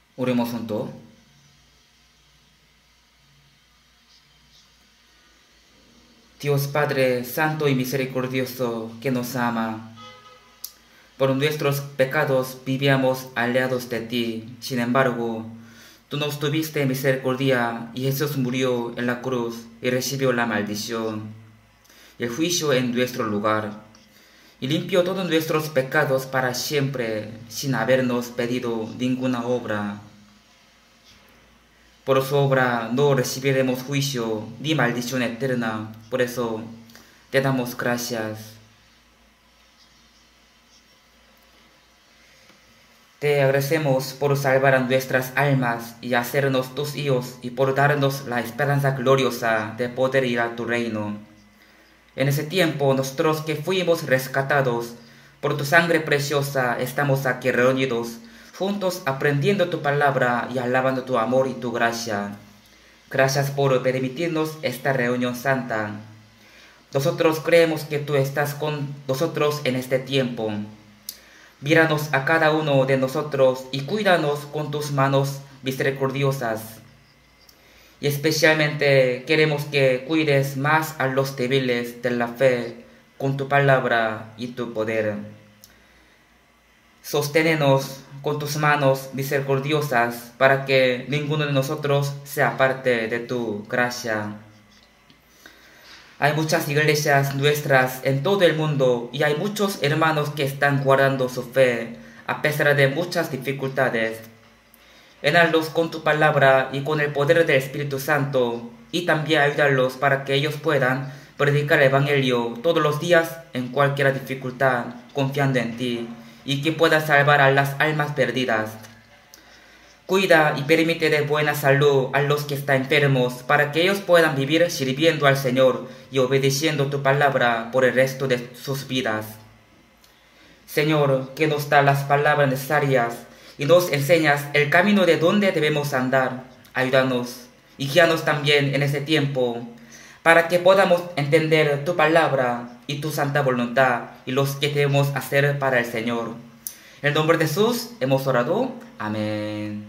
Oremos juntos. Dios Padre Santo y Misericordioso, que nos ama, por nuestros pecados vivíamos alejados de ti. Sin embargo, tú nos tuviste misericordia y Jesús murió en la cruz y recibió la maldición, el juicio en nuestro lugar, y limpió todos nuestros pecados para siempre, sin habernos pedido ninguna obra. Por su obra no recibiremos juicio ni maldición eterna. Por eso te damos gracias. Te agradecemos por salvar a nuestras almas y hacernos tus hijos y por darnos la esperanza gloriosa de poder ir a tu reino. En ese tiempo, nosotros que fuimos rescatados por tu sangre preciosa, estamos aquí reunidos, juntos aprendiendo tu palabra y alabando tu amor y tu gracia. Gracias por permitirnos esta reunión santa. Nosotros creemos que tú estás con nosotros en este tiempo. Míranos a cada uno de nosotros y cuídanos con tus manos misericordiosas. Y especialmente queremos que cuides más a los débiles de la fe con tu palabra y tu poder. Sosténenos con tus manos misericordiosas para que ninguno de nosotros sea parte de tu gracia. Hay muchas iglesias nuestras en todo el mundo y hay muchos hermanos que están guardando su fe a pesar de muchas dificultades. Llénalos con tu palabra y con el poder del Espíritu Santo y también ayúdalos para que ellos puedan predicar el Evangelio todos los días en cualquier dificultad, confiando en ti y que puedas salvar a las almas perdidas. Cuida y permite de buena salud a los que están enfermos para que ellos puedan vivir sirviendo al Señor y obedeciendo tu palabra por el resto de sus vidas. Señor, que nos da las palabras necesarias y nos enseñas el camino de donde debemos andar. Ayúdanos y guíanos también en ese tiempo para que podamos entender tu palabra y tu santa voluntad y los que debemos hacer para el Señor. En el nombre de Jesús hemos orado. Amén.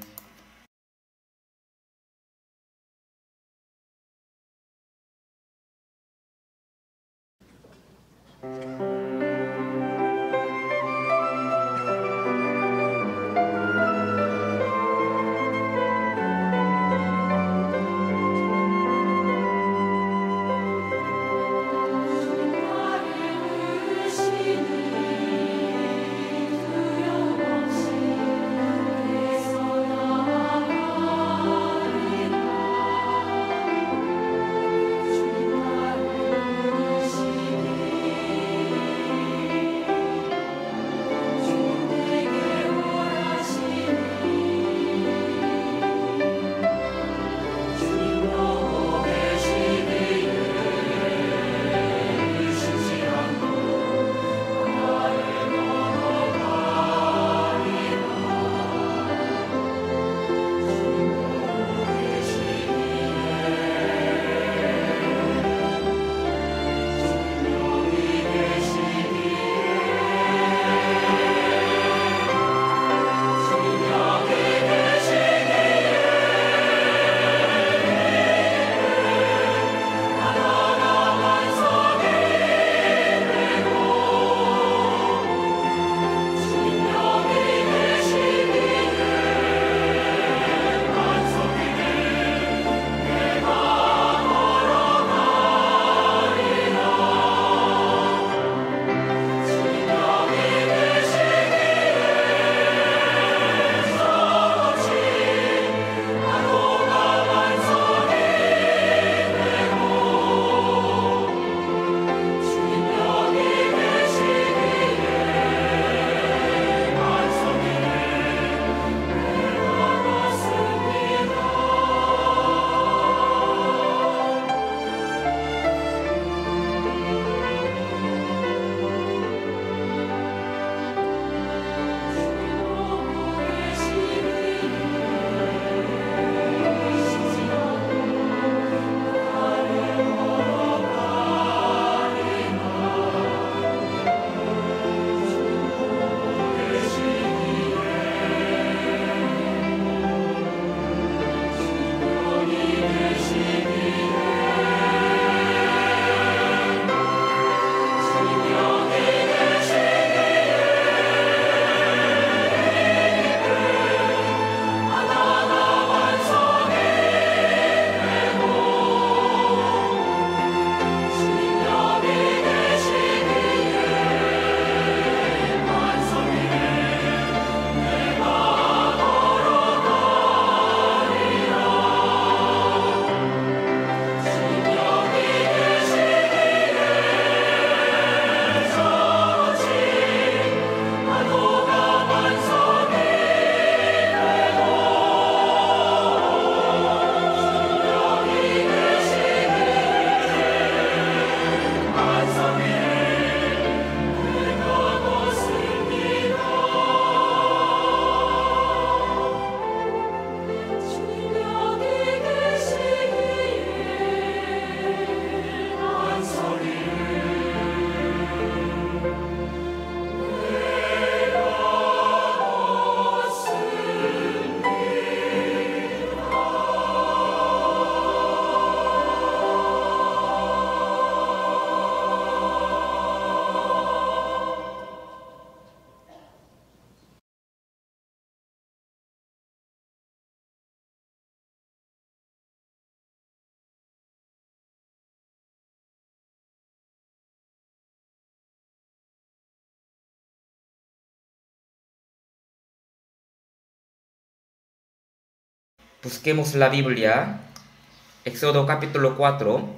Busquemos la Biblia, Éxodo capítulo 4.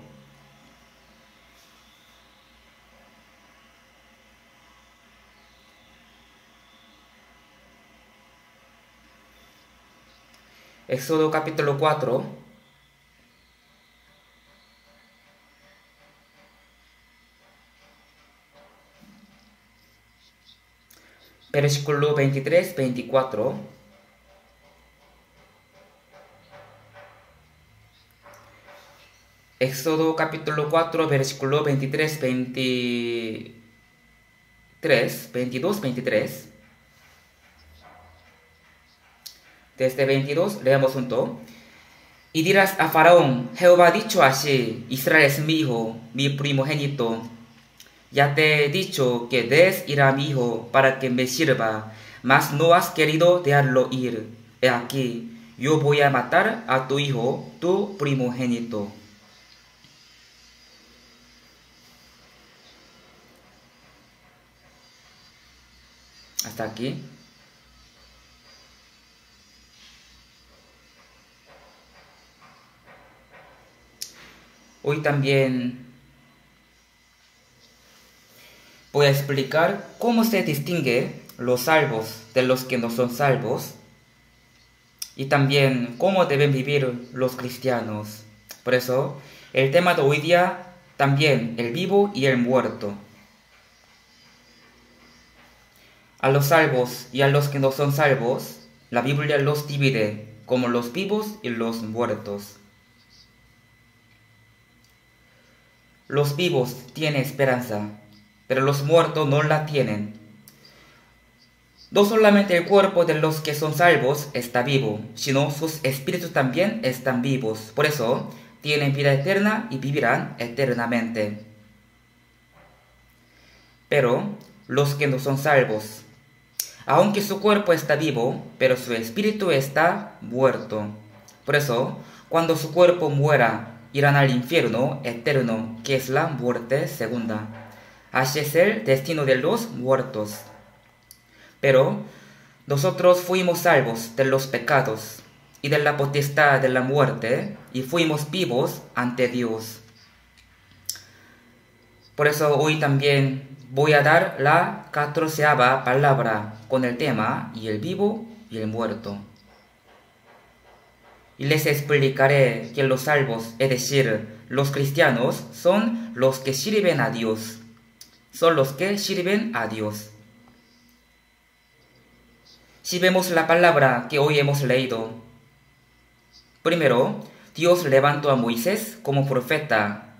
Éxodo capítulo 4. Versículo 23, 24. Éxodo capítulo 4, versículo 23, 23, 22, 23. Desde 22 leamos junto. Y dirás a Faraón, Jehová ha dicho así, Israel es mi hijo, mi primogénito. Ya te he dicho que des ir a mi hijo para que me sirva, mas no has querido dejarlo ir. He aquí, yo voy a matar a tu hijo, tu primogénito. Hasta aquí. Hoy también voy a explicar cómo se distingue los salvos de los que no son salvos y también cómo deben vivir los cristianos. Por eso, el tema de hoy día también el vivo y el muerto. A los salvos y a los que no son salvos, la Biblia los divide como los vivos y los muertos. Los vivos tienen esperanza, pero los muertos no la tienen. No solamente el cuerpo de los que son salvos está vivo, sino sus espíritus también están vivos. Por eso, tienen vida eterna y vivirán eternamente. Pero los que no son salvos, aunque su cuerpo está vivo, pero su espíritu está muerto. Por eso, cuando su cuerpo muera, irán al infierno eterno, que es la muerte segunda. Así es el destino de los muertos. Pero nosotros fuimos salvos de los pecados y de la potestad de la muerte, y fuimos vivos ante Dios. Por eso hoy también voy a dar la 14ª palabra con el tema y el vivo y el muerto. Y les explicaré que los salvos, es decir, los cristianos, son los que sirven a Dios. Son los que sirven a Dios. Si vemos la palabra que hoy hemos leído, primero, Dios levantó a Moisés como profeta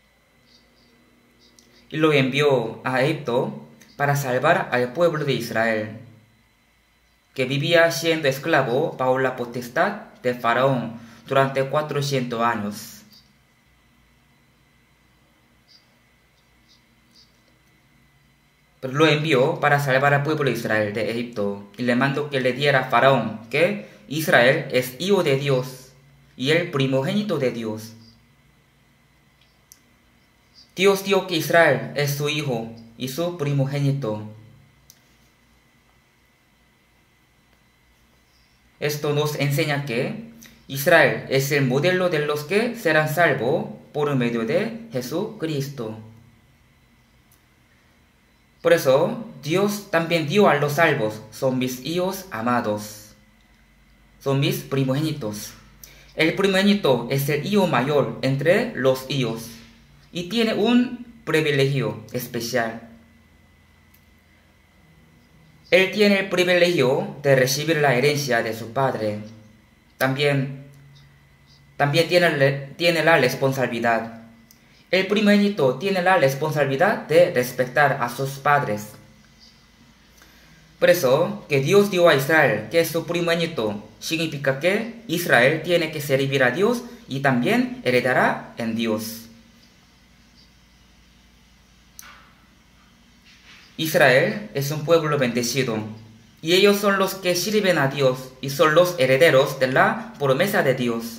y lo envió a Egipto para salvar al pueblo de Israel, que vivía siendo esclavo bajo la potestad de Faraón durante 400 años. Pero lo envió para salvar al pueblo de Israel de Egipto y le mandó que le diera a Faraón que Israel es hijo de Dios y el primogénito de Dios. Dios dio que Israel es su hijo y su primogénito. Esto nos enseña que Israel es el modelo de los que serán salvos por medio de Jesucristo. Por eso, Dios también dio a los salvos, son mis hijos amados, son mis primogénitos. El primogénito es el hijo mayor entre los hijos y tiene un privilegio especial. Él tiene el privilegio de recibir la herencia de su padre. También tiene la responsabilidad. El primogénito tiene la responsabilidad de respetar a sus padres. Por eso, que Dios dio a Israel, que es su primogénito, significa que Israel tiene que servir a Dios y también heredará en Dios. Israel es un pueblo bendecido, y ellos son los que sirven a Dios y son los herederos de la promesa de Dios.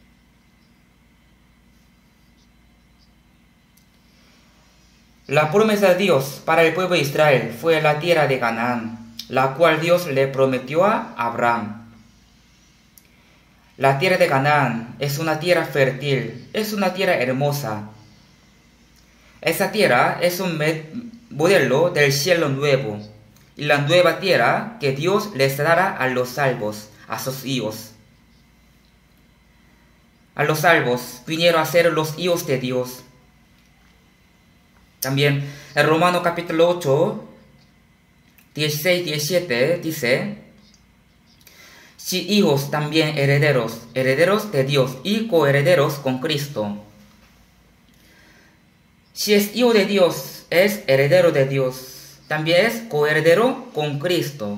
La promesa de Dios para el pueblo de Israel fue la tierra de Canaán, la cual Dios le prometió a Abraham. La tierra de Canaán es una tierra fértil, es una tierra hermosa. Esa tierra es un modelo del cielo nuevo y la nueva tierra que Dios les dará a los salvos, a sus hijos. A los salvos vinieron a ser los hijos de Dios. También en Romanos capítulo 8, 16-17 dice: si hijos también herederos, herederos de Dios y coherederos con Cristo. Si es hijo de Dios, es heredero de Dios, también es coheredero con Cristo.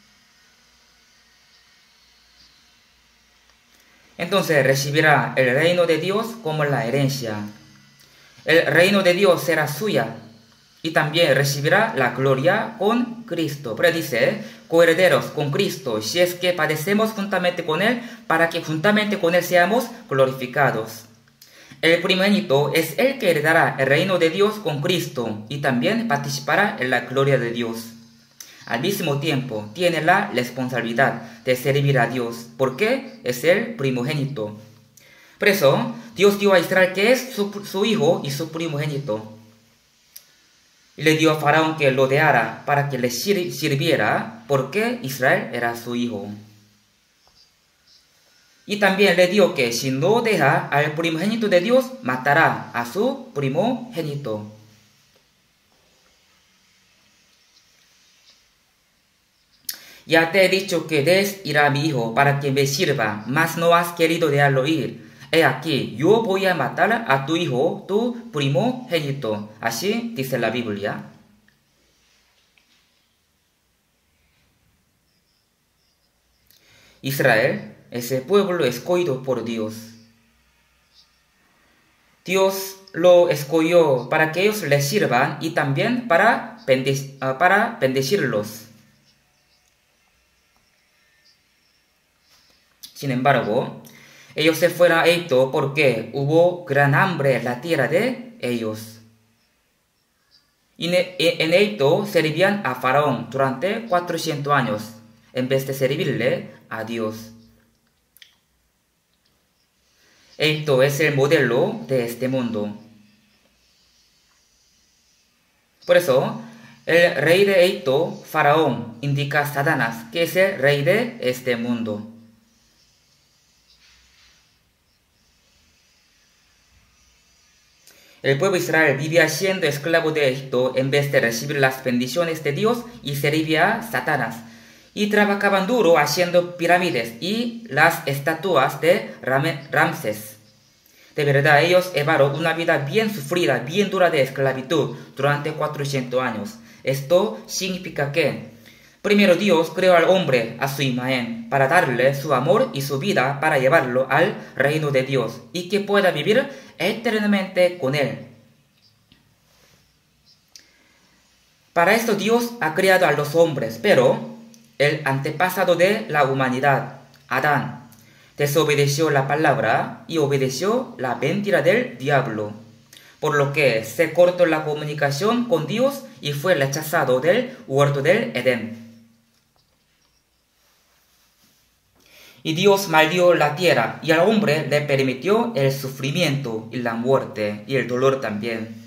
Entonces recibirá el reino de Dios como la herencia. El reino de Dios será suya y también recibirá la gloria con Cristo. Pero dice, coherederos con Cristo, si es que padecemos juntamente con Él, para que juntamente con Él seamos glorificados. El primogénito es el que heredará el reino de Dios con Cristo y también participará en la gloria de Dios. Al mismo tiempo, tiene la responsabilidad de servir a Dios, porque es el primogénito. Por eso, Dios dio a Israel que es su hijo y su primogénito. Y le dio a Faraón que lo dejara para que le sirviera, porque Israel era su hijo. Y también le dio que si no deja al primogénito de Dios, matará a su primogénito. Ya te he dicho que des ir a mi hijo para que me sirva, mas no has querido dejarlo ir. He aquí, yo voy a matar a tu hijo, tu primogénito. Así dice la Biblia. Israel es el pueblo escogido por Dios. Dios lo escogió para que ellos les sirvan y también para bendecirlos. Sin embargo, ellos se fueron a Egipto porque hubo gran hambre en la tierra de ellos. Y en Egipto servían a Faraón durante 400 años, en vez de servirle a Dios. Egipto es el modelo de este mundo. Por eso, el rey de Egipto, Faraón, indica a Satanás, que es el rey de este mundo. El pueblo de Israel vivía siendo esclavo de Egipto en vez de recibir las bendiciones de Dios y servía a Satanás. Y trabajaban duro haciendo pirámides y las estatuas de Ramsés. De verdad, ellos llevaron una vida bien sufrida, bien dura de esclavitud durante 400 años. Esto significa que, primero Dios creó al hombre a su imagen para darle su amor y su vida para llevarlo al reino de Dios y que pueda vivir eternamente con Él. Para esto Dios ha creado a los hombres, pero el antepasado de la humanidad, Adán, desobedeció la palabra y obedeció la mentira del diablo, por lo que se cortó la comunicación con Dios y fue rechazado del huerto del Edén. Y Dios maldijo la tierra y al hombre le permitió el sufrimiento y la muerte y el dolor también.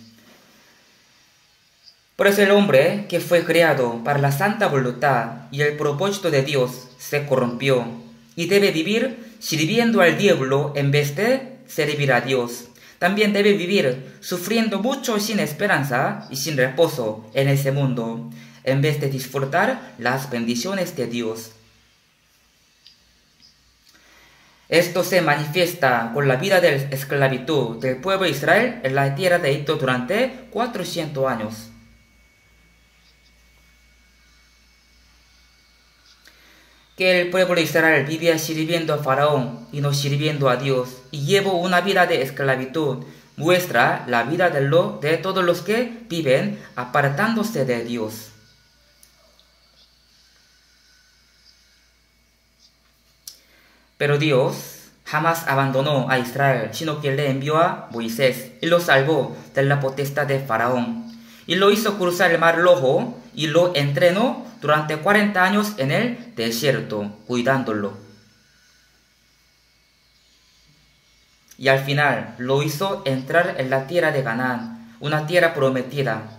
Por eso el hombre que fue creado para la santa voluntad y el propósito de Dios se corrompió y debe vivir sirviendo al diablo en vez de servir a Dios. También debe vivir sufriendo mucho sin esperanza y sin reposo en ese mundo, en vez de disfrutar las bendiciones de Dios. Esto se manifiesta con la vida de esclavitud del pueblo de Israel en la tierra de Egipto durante 400 años. Que el pueblo de Israel vivía sirviendo a Faraón y no sirviendo a Dios, y llevó una vida de esclavitud, muestra la vida de todos los que viven apartándose de Dios. Pero Dios jamás abandonó a Israel, sino que le envió a Moisés y lo salvó de la potestad de Faraón, y lo hizo cruzar el mar Rojo y lo entrenó durante 40 años en el desierto, cuidándolo. y al final lo hizo entrar en la tierra de Canaán, una tierra prometida.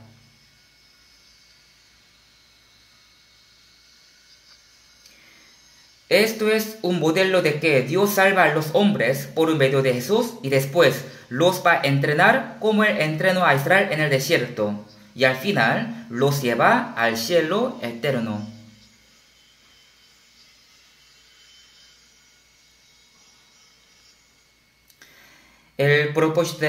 Esto es un modelo de que Dios salva a los hombres por medio de Jesús y después los va a entrenar como Él entrenó a Israel en el desierto y al final los lleva al cielo eterno. El propósito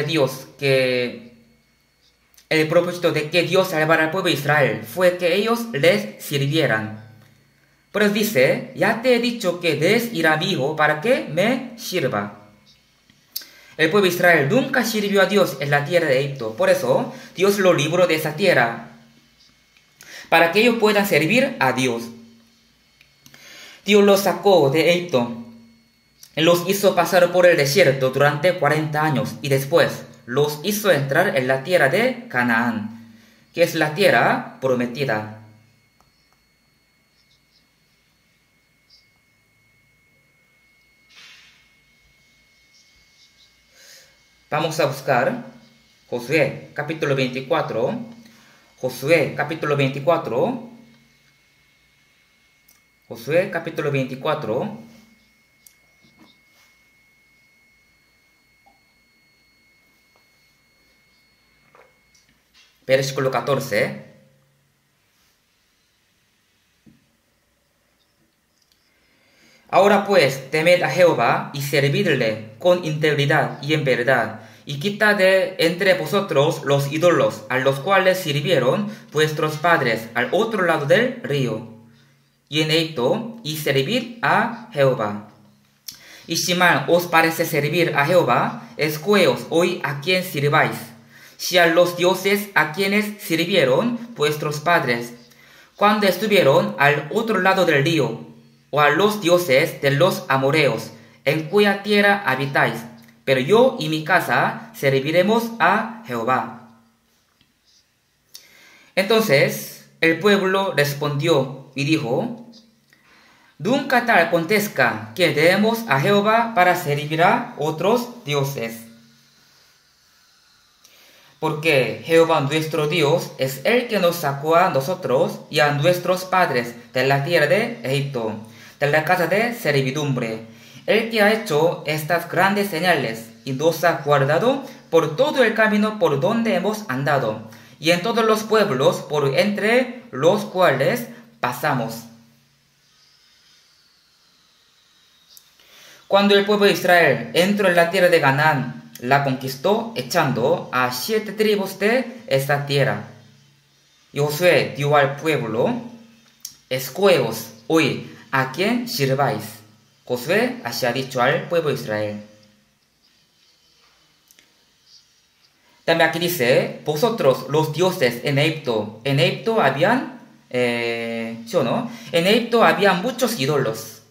de que Dios salvara al pueblo de Israel fue que ellos les sirvieran. Pero dice, ya te he dicho que debes ir a mi hijo para que me sirva. El pueblo de Israel nunca sirvió a Dios en la tierra de Egipto. Por eso, Dios lo libró de esa tierra. Para que ellos puedan servir a Dios. Dios los sacó de Egipto. Los hizo pasar por el desierto durante 40 años. Y después los hizo entrar en la tierra de Canaán, que es la tierra prometida. Vamos a buscar Josué capítulo 24. Josué capítulo 24. Josué capítulo 24. Versículo 14. Ahora pues, temed a Jehová y servidle con integridad y en verdad, y quitad de entre vosotros los ídolos a los cuales sirvieron vuestros padres al otro lado del río, y en Egipto, y servid a Jehová. Y si mal os parece servir a Jehová, escogeos hoy a quien sirváis, si a los dioses a quienes sirvieron vuestros padres, cuando estuvieron al otro lado del río, o a los dioses de los amoreos, en cuya tierra habitáis, pero yo y mi casa serviremos a Jehová. Entonces el pueblo respondió y dijo, nunca tal acontezca que demos a Jehová para servir a otros dioses. Porque Jehová nuestro Dios es el que nos sacó a nosotros y a nuestros padres de la tierra de Egipto, de la casa de servidumbre, el que ha hecho estas grandes señales y nos ha guardado por todo el camino por donde hemos andado, y en todos los pueblos por entre los cuales pasamos. Cuando el pueblo de Israel entró en la tierra de Canaán, la conquistó echando a 7 tribus de esta tierra. Y Josué dio al pueblo, escogeos hoy a quien sirváis. Josué así ha dicho al pueblo de Israel. También aquí dice, vosotros los dioses en Egipto. En Egipto habían, ¿sí o no? En Egipto habían muchos ídolos.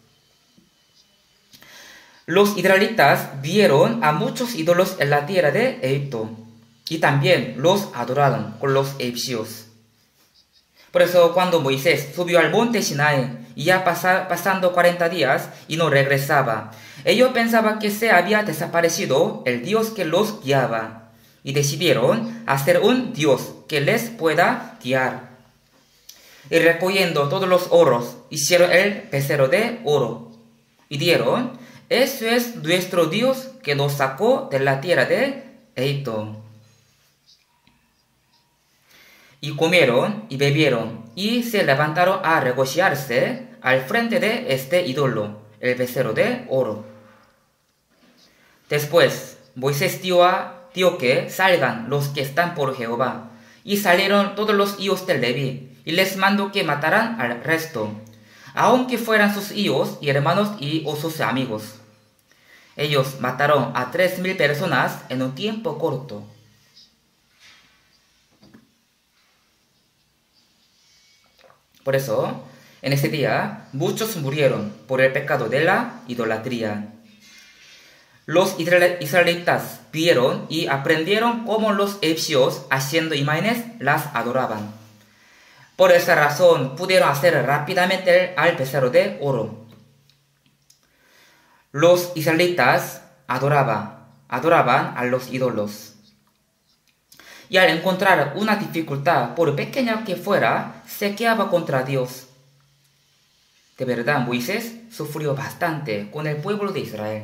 Los israelitas vieron a muchos ídolos en la tierra de Egipto y también los adoraron con los egipcios. Por eso cuando Moisés subió al monte Sinai y ya pasando 40 días y no regresaba, ellos pensaban que se había desaparecido el Dios que los guiaba y decidieron hacer un Dios que les pueda guiar. Y recogiendo todos los oros, hicieron el becerro de oro y dieron, eso es nuestro Dios que nos sacó de la tierra de Egipto. Y comieron y bebieron y se levantaron a regocijarse al frente de este ídolo, el becerro de oro. Después Moisés dio que salgan los que están por Jehová, y salieron todos los hijos de Leví, y les mandó que mataran al resto, aunque fueran sus hijos y hermanos y o sus amigos. Ellos mataron a 3,000 personas en un tiempo corto. Por eso, en ese día, muchos murieron por el pecado de la idolatría. Los israelitas vieron y aprendieron cómo los egipcios, haciendo imágenes, las adoraban. Por esa razón, pudieron hacer rápidamente al becerro de oro. Los israelitas adoraban adoraban a los ídolos. Y al encontrar una dificultad, por pequeña que fuera, se quejaba contra Dios. De verdad, Moisés sufrió bastante con el pueblo de Israel.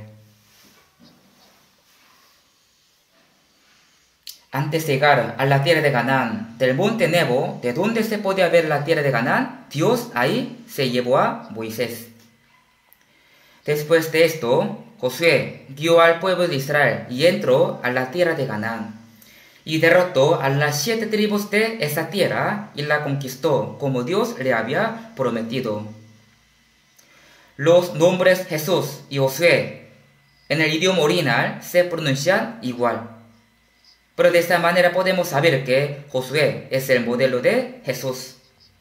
Antes de llegar a la tierra de Canaán, del monte Nebo, de donde se podía ver la tierra de Canaán, Dios ahí se llevó a Moisés. Después de esto, Josué guió al pueblo de Israel y entró a la tierra de Canaán, y derrotó a las 7 tribus de esa tierra y la conquistó como Dios le había prometido. Los nombres Jesús y Josué en el idioma original se pronuncian igual. Pero de esta manera podemos saber que Josué es el modelo de Jesús.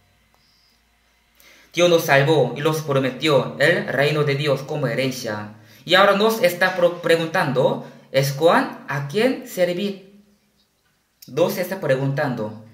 Dios nos salvó y nos prometió el reino de Dios como herencia. Y ahora nos está preguntando, ¿escojan a quién servir? Nos está preguntando,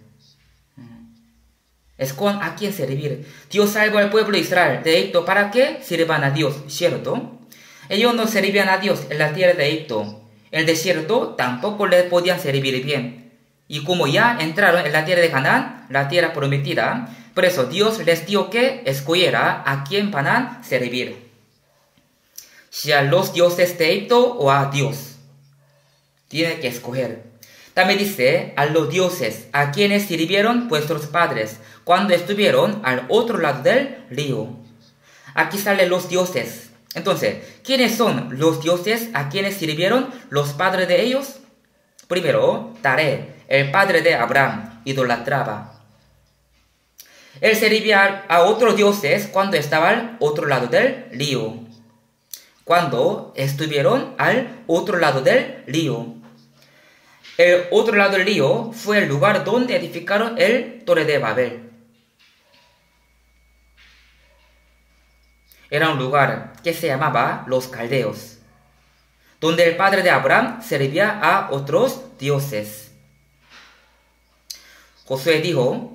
¿escojan a quién servir? Dios salvó al pueblo de Israel de Egipto para que sirvan a Dios, ¿cierto? Ellos no servían a Dios en la tierra de Egipto. En el desierto tampoco les podían servir bien. Y como ya entraron en la tierra de Canaán, la tierra prometida, por eso Dios les dio que escogiera a quién van a servir. Si a los dioses de Egipto o a Dios. Tiene que escoger. También dice a los dioses a quienes sirvieron vuestros padres cuando estuvieron al otro lado del río. Aquí salen los dioses. Entonces, ¿quiénes son los dioses a quienes sirvieron los padres de ellos? Primero, Taré, el padre de Abraham, idolatraba. Él servía a otros dioses cuando estaba al otro lado del río. Cuando estuvieron al otro lado del río. El otro lado del río fue el lugar donde edificaron el Torre de Babel. Era un lugar que se llamaba Los Caldeos, donde el padre de Abraham servía a otros dioses. Josué dijo,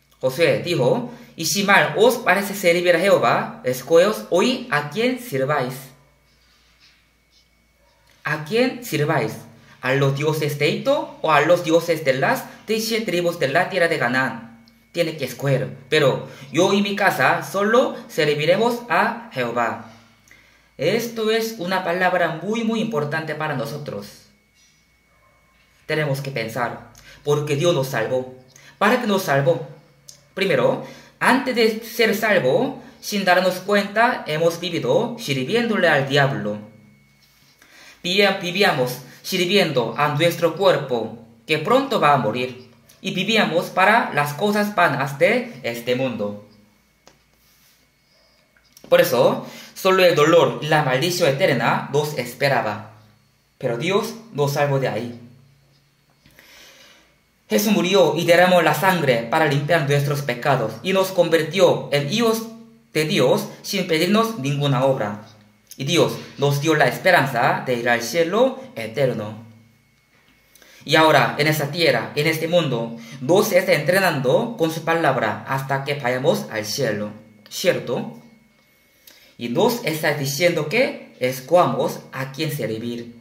y si mal os parece servir a Jehová, escogeos hoy a quién sirváis. ¿A quién sirváis? ¿A los dioses de Egipto o a los dioses de las 10 tribus de la tierra de Canaán? Tiene que escoger, pero yo y mi casa solo serviremos a Jehová. Esto es una palabra muy importante para nosotros. Tenemos que pensar, porque Dios nos salvó. ¿Para qué nos salvó? Primero, antes de ser salvo, sin darnos cuenta, hemos vivido sirviéndole al diablo. Vivíamos sirviendo a nuestro cuerpo, que pronto va a morir. Y vivíamos para las cosas vanas de este mundo. Por eso, solo el dolor y la maldición eterna nos esperaba. Pero Dios nos salvó de ahí. Jesús murió y derramó la sangre para limpiar nuestros pecados y nos convirtió en hijos de Dios sin pedirnos ninguna obra. Y Dios nos dio la esperanza de ir al cielo eterno. Y ahora, en esta tierra, en este mundo, Dios está entrenando con su palabra hasta que vayamos al cielo, ¿cierto? Y Dios está diciendo que escojamos a quién servir.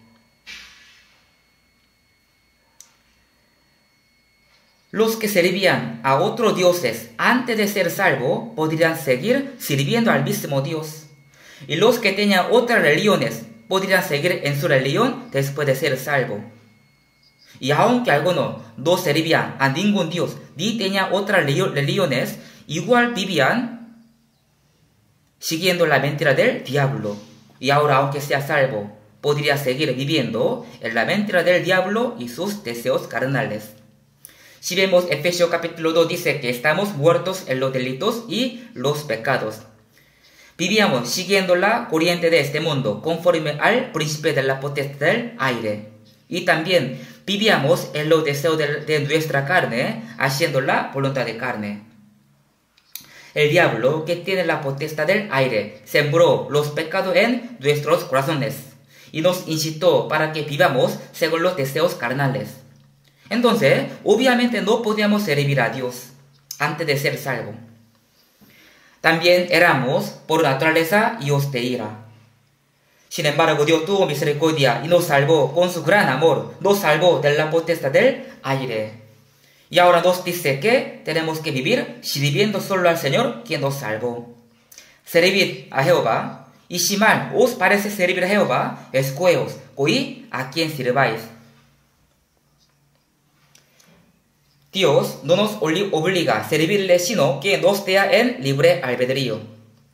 Los que servían a otros dioses antes de ser salvos podrían seguir sirviendo al mismo Dios. Y los que tenían otras religiones podrían seguir en su religión después de ser salvos. Y aunque algunos no servían a ningún dios ni tenían otras religiones, igual vivían siguiendo la mentira del diablo. Y ahora, aunque sea salvo, podría seguir viviendo en la mentira del diablo y sus deseos carnales. Si vemos Efesios capítulo 2 dice que estamos muertos en los delitos y los pecados. Vivíamos siguiendo la corriente de este mundo, conforme al príncipe de la potestad del aire. Y también vivíamos en los deseos de nuestra carne, haciendo la voluntad de carne. El diablo, que tiene la potestad del aire, sembró los pecados en nuestros corazones y nos incitó para que vivamos según los deseos carnales. Entonces, obviamente no podíamos servir a Dios antes de ser salvos. También éramos por naturaleza hijos de ira. Sin embargo, Dios tuvo misericordia y nos salvó con su gran amor, nos salvó de la potestad del aire. Y ahora nos dice que tenemos que vivir sirviendo solo al Señor, quien nos salvó. Servid a Jehová, y si mal os parece servir a Jehová, escogeos hoy a quien sirváis. Dios no nos obliga a servirle, sino que nos da en libre albedrío.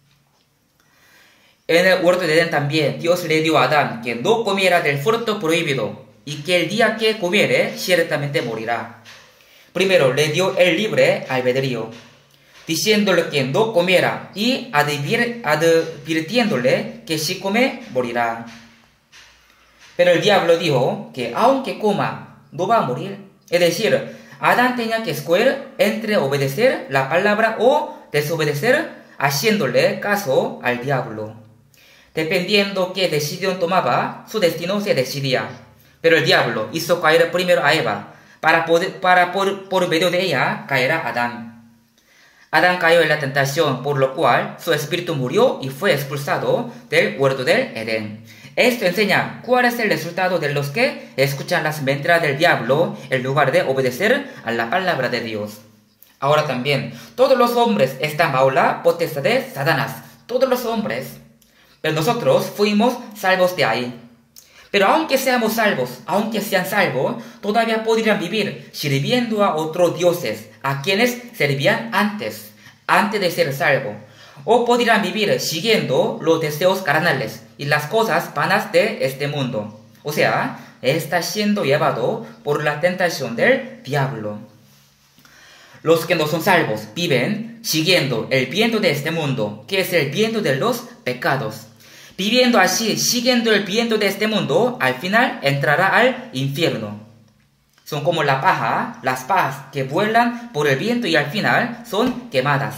En el huerto de Edén también, Dios le dio a Adán que no comiera del fruto prohibido, y que el día que comiere, ciertamente morirá. Primero le dio el libre albedrío, diciéndole que no comiera, y advirtiéndole que si come, morirá. Pero el diablo dijo que aunque coma, no va a morir. Es decir, Adán tenía que escoger entre obedecer la palabra o desobedecer, haciéndole caso al diablo. Dependiendo qué decisión tomaba, su destino se decidía. Pero el diablo hizo caer primero a Eva, por medio de ella caerá Adán. Adán cayó en la tentación, por lo cual su espíritu murió y fue expulsado del huerto del Edén. Esto enseña cuál es el resultado de los que escuchan las mentiras del diablo en lugar de obedecer a la palabra de Dios. Ahora también, todos los hombres están bajo la potestad de Satanás. Todos los hombres. Pero nosotros fuimos salvos de ahí. Pero aunque seamos salvos, aunque sean salvos, todavía podrían vivir sirviendo a otros dioses, a quienes servían antes de ser salvos. O podrían vivir siguiendo los deseos carnales y las cosas vanas de este mundo. O sea, está siendo llevado por la tentación del diablo. Los que no son salvos viven siguiendo el viento de este mundo, que es el viento de los pecados. Viviendo así, siguiendo el viento de este mundo, al final entrará al infierno. Son como las pajas que vuelan por el viento y al final son quemadas.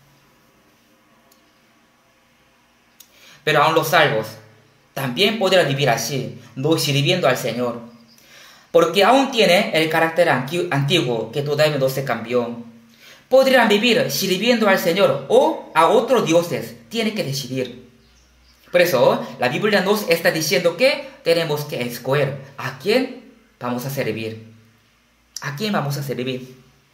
Pero aún los salvos también podrán vivir así, no sirviendo al Señor. Porque aún tiene el carácter antiguo que todavía no se cambió. Podrán vivir sirviendo al Señor o a otros dioses, tiene que decidir. Por eso, la Biblia nos está diciendo que tenemos que escoger a quién vamos a servir. ¿A quién vamos a servir?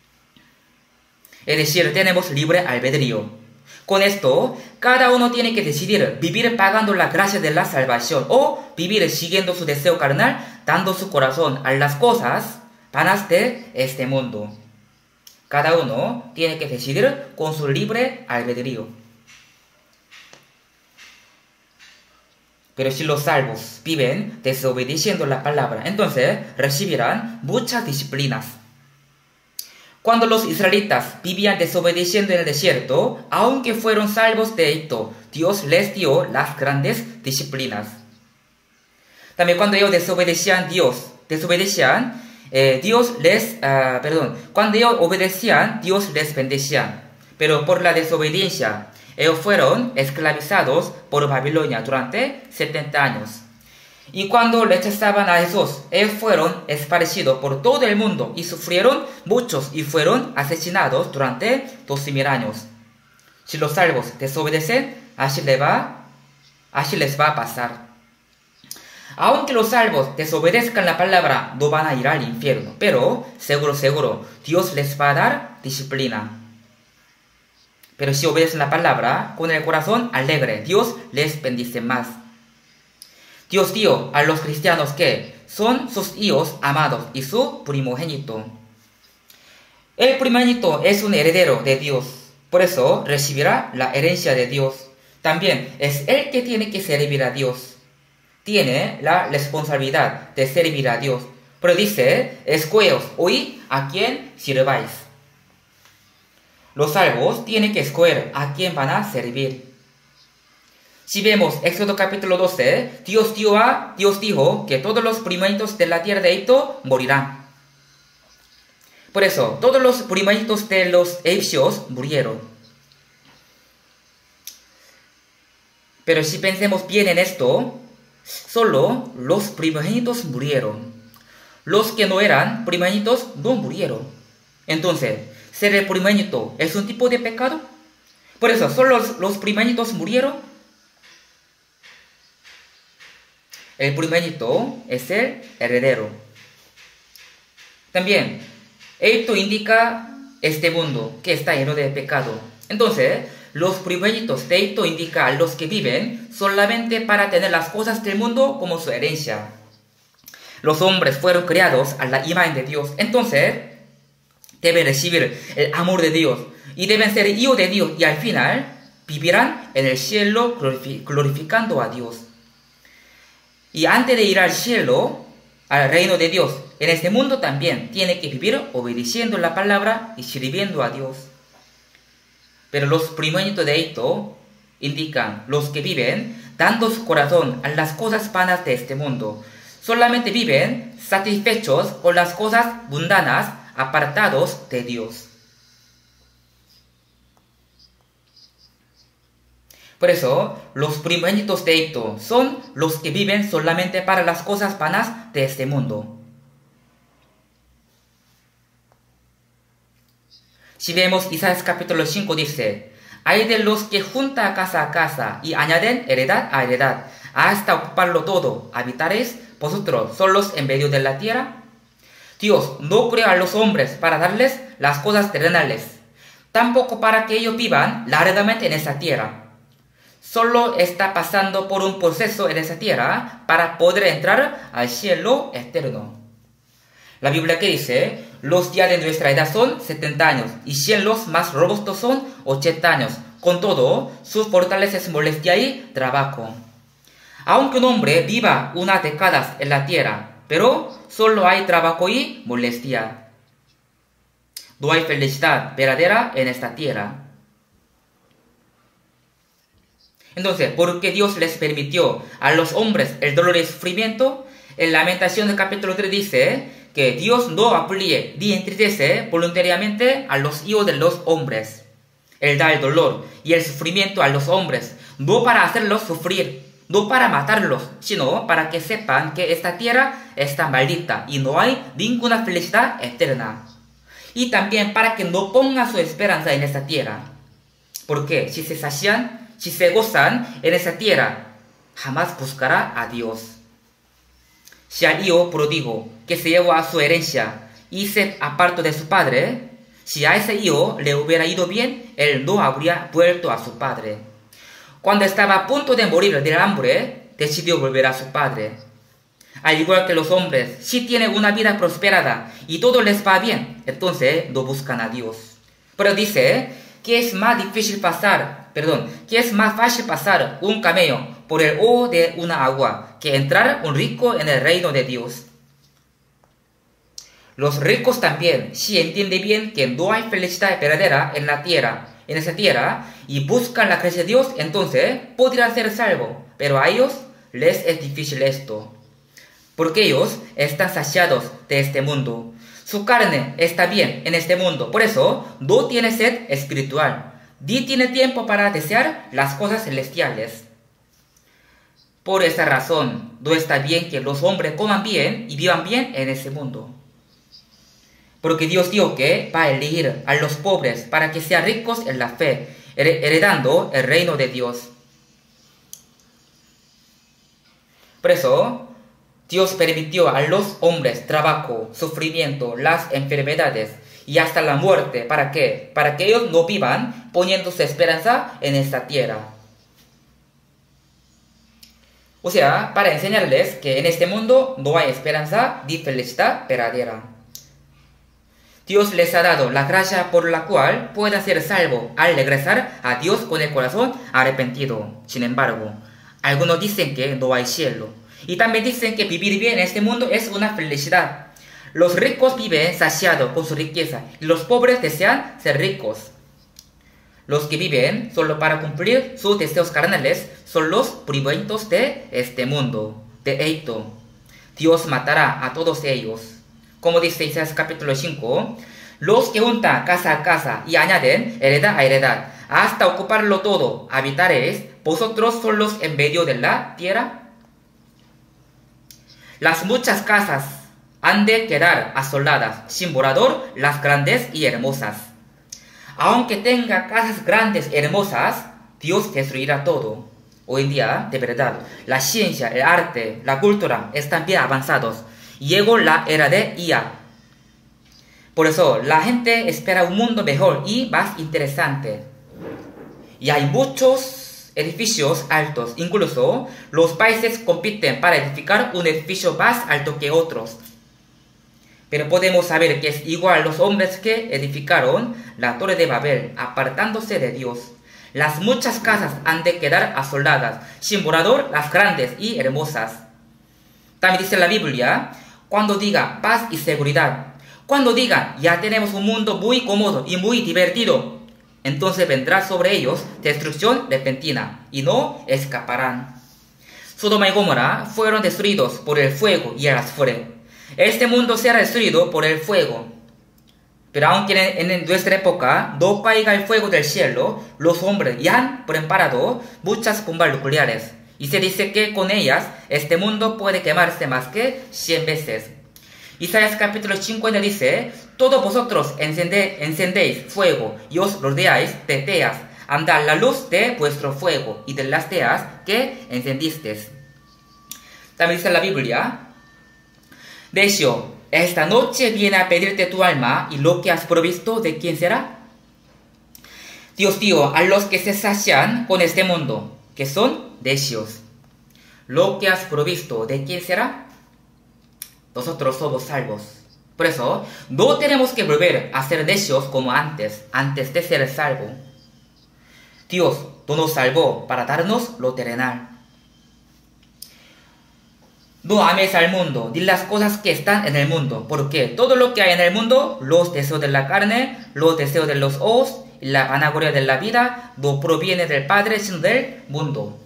Es decir, tenemos libre albedrío. Con esto, cada uno tiene que decidir vivir pagando la gracia de la salvación o vivir siguiendo su deseo carnal, dando su corazón a las cosas vanas de este mundo. Cada uno tiene que decidir con su libre albedrío. Pero si los salvos viven desobedeciendo la palabra, entonces recibirán muchas disciplinas. Cuando los israelitas vivían desobedeciendo en el desierto, aunque fueron salvos de Egipto, Dios les dio las grandes disciplinas. También cuando ellos cuando ellos obedecían, Dios les bendecía. Pero por la desobediencia, ellos fueron esclavizados por Babilonia durante 70 años. Y cuando rechazaban a Jesús, ellos fueron esparcidos por todo el mundo y sufrieron muchos y fueron asesinados durante 12,000 años. Si los salvos desobedecen, así les va a pasar. Aunque los salvos desobedezcan la palabra, no van a ir al infierno. Pero, seguro, Dios les va a dar disciplina. Pero si obedecen la palabra, con el corazón alegre, Dios les bendice más. Dios dio a los cristianos que son sus hijos amados y su primogénito. El primogénito es un heredero de Dios, por eso recibirá la herencia de Dios. También es el que tiene que servir a Dios. Tiene la responsabilidad de servir a Dios. Pero dice, escogeos hoy a quién sirváis. Los salvos tienen que escoger a quién van a servir. Si vemos Éxodo capítulo 12, Dios dijo que todos los primogénitos de la tierra de Egipto morirán. Por eso, todos los primogénitos de los egipcios murieron. Pero si pensemos bien en esto, solo los primogénitos murieron. Los que no eran primogénitos no murieron. Entonces, ¿ser el primogénito es un tipo de pecado? Por eso, ¿solo los primogénitos murieron? El primogénito es el heredero. También, Egipto indica este mundo que está lleno de pecado. Entonces, los primogénitos de Egipto indican a los que viven solamente para tener las cosas del mundo como su herencia. Los hombres fueron creados a la imagen de Dios. Entonces, deben recibir el amor de Dios y deben ser hijos de Dios y al final vivirán en el cielo glorificando a Dios. Y antes de ir al cielo, al reino de Dios, en este mundo también tiene que vivir obedeciendo la palabra y sirviendo a Dios. Pero los primogénitos de Egipto indican los que viven dando su corazón a las cosas vanas de este mundo. Solamente viven satisfechos con las cosas mundanas, apartados de Dios. Por eso, los primogénitos de Egipto son los que viven solamente para las cosas vanas de este mundo. Si vemos Isaías capítulo 5 dice, hay de los que juntan casa a casa y añaden heredad a heredad, hasta ocuparlo todo, habitaréis vosotros solos en medio de la tierra. Dios no creó a los hombres para darles las cosas terrenales, tampoco para que ellos vivan largamente en esa tierra. Solo está pasando por un proceso en esa tierra para poder entrar al cielo eterno. La Biblia que dice, los días de nuestra edad son 70 años y 100 los más robustos son 80 años. Con todo, su fortaleza es molestia y trabajo. Aunque un hombre viva unas décadas en la tierra, pero solo hay trabajo y molestia. No hay felicidad verdadera en esta tierra. Entonces, ¿por qué Dios les permitió a los hombres el dolor y el sufrimiento? En Lamentación del capítulo 3 dice que Dios no aflige ni entristece voluntariamente a los hijos de los hombres. Él da el dolor y el sufrimiento a los hombres, no para hacerlos sufrir, no para matarlos, sino para que sepan que esta tierra está maldita y no hay ninguna felicidad eterna. Y también para que no pongan su esperanza en esta tierra. Porque si se sacian, si se gozan en esa tierra, jamás buscará a Dios. Si al hijo pródigo que se llevó a su herencia y se apartó de su padre, si a ese hijo le hubiera ido bien, él no habría vuelto a su padre. Cuando estaba a punto de morir del hambre, decidió volver a su padre. Al igual que los hombres, si tienen una vida prosperada y todo les va bien, entonces no buscan a Dios. Pero dice que es más fácil pasar un camello por el ojo de una agua que entrar un rico en el reino de Dios. Los ricos también, si entienden bien que no hay felicidad verdadera en esa tierra, y buscan la gracia de Dios, entonces podrán ser salvos. Pero a ellos les es difícil esto, porque ellos están saciados de este mundo. Su carne está bien en este mundo, por eso no tiene sed espiritual, ni tiene tiempo para desear las cosas celestiales. Por esta razón, no está bien que los hombres coman bien y vivan bien en ese mundo. Porque Dios dijo que va a elegir a los pobres para que sean ricos en la fe, heredando el reino de Dios. Por eso, Dios permitió a los hombres trabajo, sufrimiento, las enfermedades y hasta la muerte. ¿Para qué? Para que ellos no vivan poniendo su esperanza en esta tierra. O sea, para enseñarles que en este mundo no hay esperanza ni felicidad verdadera. Dios les ha dado la gracia por la cual puedan ser salvos al regresar a Dios con el corazón arrepentido. Sin embargo, algunos dicen que no hay cielo. Y también dicen que vivir bien en este mundo es una felicidad. Los ricos viven saciados con su riqueza y los pobres desean ser ricos. Los que viven solo para cumplir sus deseos carnales son los primogénitos de este mundo, de Egipto. Dios matará a todos ellos. Como dice Isaías capítulo 5, los que juntan casa a casa y añaden heredad a heredad, hasta ocuparlo todo, habitaréis vosotros solos en medio de la tierra. Las muchas casas han de quedar asoladas, sin morador, las grandes y hermosas. Aunque tenga casas grandes y hermosas, Dios destruirá todo. Hoy en día, de verdad, la ciencia, el arte, la cultura están bien avanzados. Llegó la era de IA. Por eso, la gente espera un mundo mejor y más interesante. Y hay muchos edificios altos. Incluso, los países compiten para edificar un edificio más alto que otros. Pero podemos saber que es igual los hombres que edificaron la Torre de Babel, apartándose de Dios. Las muchas casas han de quedar asoladas, sin morador las grandes y hermosas. También dice la Biblia, cuando diga paz y seguridad, cuando diga ya tenemos un mundo muy cómodo y muy divertido, entonces vendrá sobre ellos destrucción repentina y no escaparán. Sodoma y Gomorra fueron destruidos por el fuego y el azufre. Este mundo será destruido por el fuego. Pero aunque en nuestra época no caiga el fuego del cielo, los hombres ya han preparado muchas bombas nucleares. Y se dice que con ellas este mundo puede quemarse más que 100 veces. Isaías capítulo 50 dice, todos vosotros encendéis fuego y os rodeáis de teas. Andad la luz de vuestro fuego y de las teas que encendisteis. También dice la Biblia, Necio, esta noche viene a pedirte tu alma y lo que has provisto, ¿de quién será? Dios dio a los que se sacian con este mundo, que son necios. Lo que has provisto, ¿de quién será? Nosotros somos salvos. Por eso, no tenemos que volver a ser necios como antes de ser salvos. Dios no nos salvó para darnos lo terrenal. No ames al mundo, ni las cosas que están en el mundo, porque todo lo que hay en el mundo, los deseos de la carne, los deseos de los ojos y la vanagloria de la vida, no proviene del Padre, sino del mundo.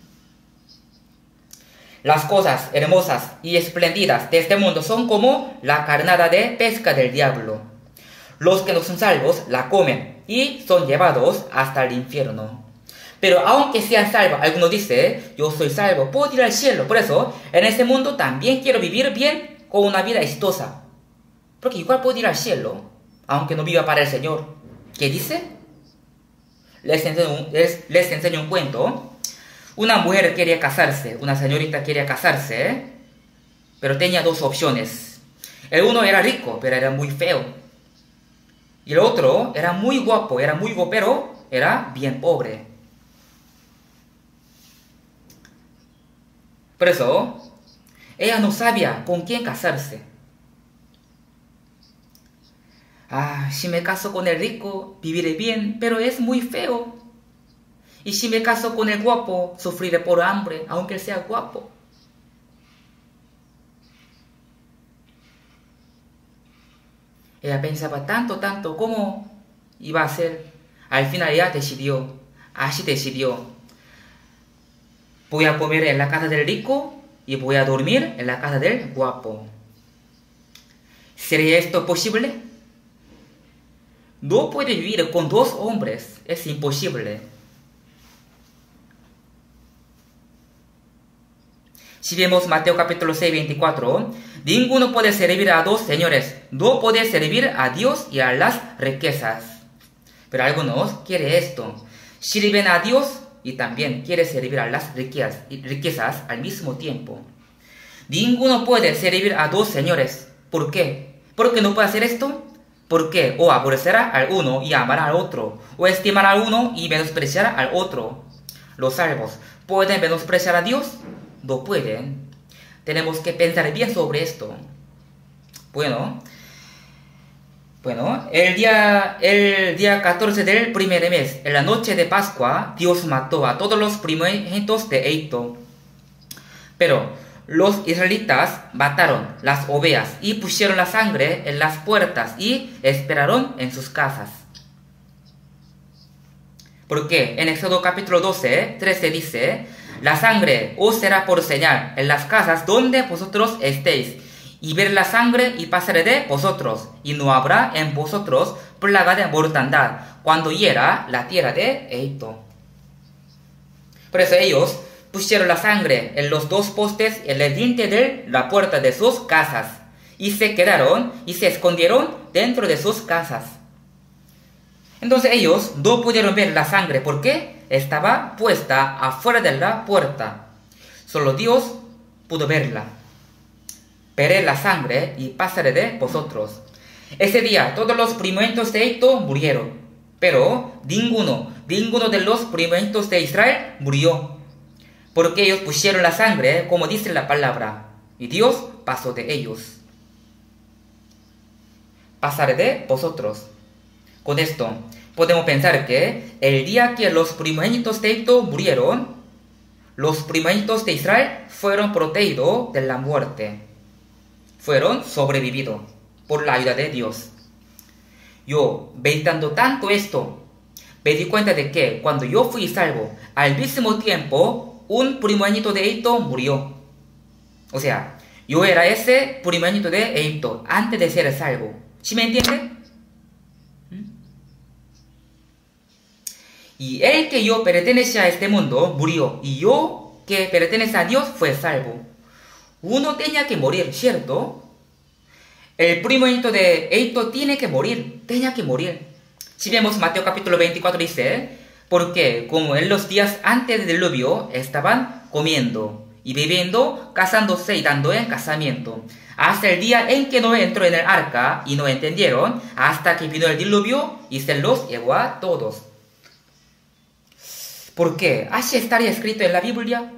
Las cosas hermosas y espléndidas de este mundo son como la carnada de pesca del diablo. Los que no son salvos la comen y son llevados hasta el infierno. Pero aunque sean salvos, alguno dice, yo soy salvo, puedo ir al cielo. Por eso, en este mundo también quiero vivir bien con una vida exitosa. Porque igual puedo ir al cielo, aunque no viva para el Señor. ¿Qué dice? Les enseño un cuento. Una mujer quería casarse, una señorita quería casarse, pero tenía dos opciones. El uno era rico, pero era muy feo. Y el otro era muy guapo, pero era bien pobre. Por eso, ella no sabía con quién casarse. Si me caso con el rico, viviré bien, pero es muy feo. Y si me caso con el guapo, sufriré por hambre, aunque él sea guapo. Ella pensaba tanto, cómo iba a ser. Al final ella decidió, así decidió. Voy a comer en la casa del rico y voy a dormir en la casa del guapo. ¿Sería esto posible? No puede vivir con dos hombres, es imposible. Si vemos Mateo capítulo 6, 24, ninguno puede servir a dos señores, no puede servir a Dios y a las riquezas. Pero algunos quieren esto, sirven a Dios y también quiere servir a las riquezas al mismo tiempo. Ninguno puede servir a dos señores. ¿Por qué? ¿Por qué no puede hacer esto? Porque o aborrecerá al uno y amará al otro, o estimará al uno y menospreciará al otro. Los salvos, ¿pueden menospreciar a Dios? No pueden. Tenemos que pensar bien sobre esto. Bueno, el día 14 del primer mes, en la noche de Pascua, Dios mató a todos los primogénitos de Egipto. Pero los israelitas mataron las ovejas y pusieron la sangre en las puertas y esperaron en sus casas. Porque en Éxodo capítulo 12, 13 dice, la sangre os será por señal en las casas donde vosotros estéis, y ver la sangre y pasaré de vosotros, y no habrá en vosotros plaga de mortandad, cuando hiera la tierra de Egipto. Por eso ellos pusieron la sangre en los dos postes en el dintel de la puerta de sus casas, y se quedaron y se escondieron dentro de sus casas. Entonces ellos no pudieron ver la sangre, porque estaba puesta afuera de la puerta. Solo Dios pudo verla. Veré la sangre y pasaré de vosotros. Ese día todos los primogénitos de Egipto murieron, pero ninguno de los primogénitos de Israel murió, porque ellos pusieron la sangre, como dice la palabra, y Dios pasó de ellos. Pasaré de vosotros. Con esto podemos pensar que el día que los primogénitos de Egipto murieron, los primogénitos de Israel fueron protegidos de la muerte. Fueron sobrevividos por la ayuda de Dios. Yo, meditando tanto esto, me di cuenta de que cuando yo fui salvo, al mismo tiempo, un primogénito de Egipto murió. O sea, yo era ese primogénito de Egipto antes de ser salvo. ¿Sí me entiende? Y el que yo pertenece a este mundo murió, y yo que pertenece a Dios fue salvo. Uno tenía que morir, ¿cierto? El primogénito de Egipto tiene que morir, tenía que morir. Si vemos Mateo capítulo 24 dice, porque como en los días antes del diluvio estaban comiendo y bebiendo, casándose y dando en casamiento, hasta el día en que Noé entró en el arca y no entendieron, hasta que vino el diluvio y se los llevó a todos. ¿Por qué? ¿Así estaría escrito en la Biblia?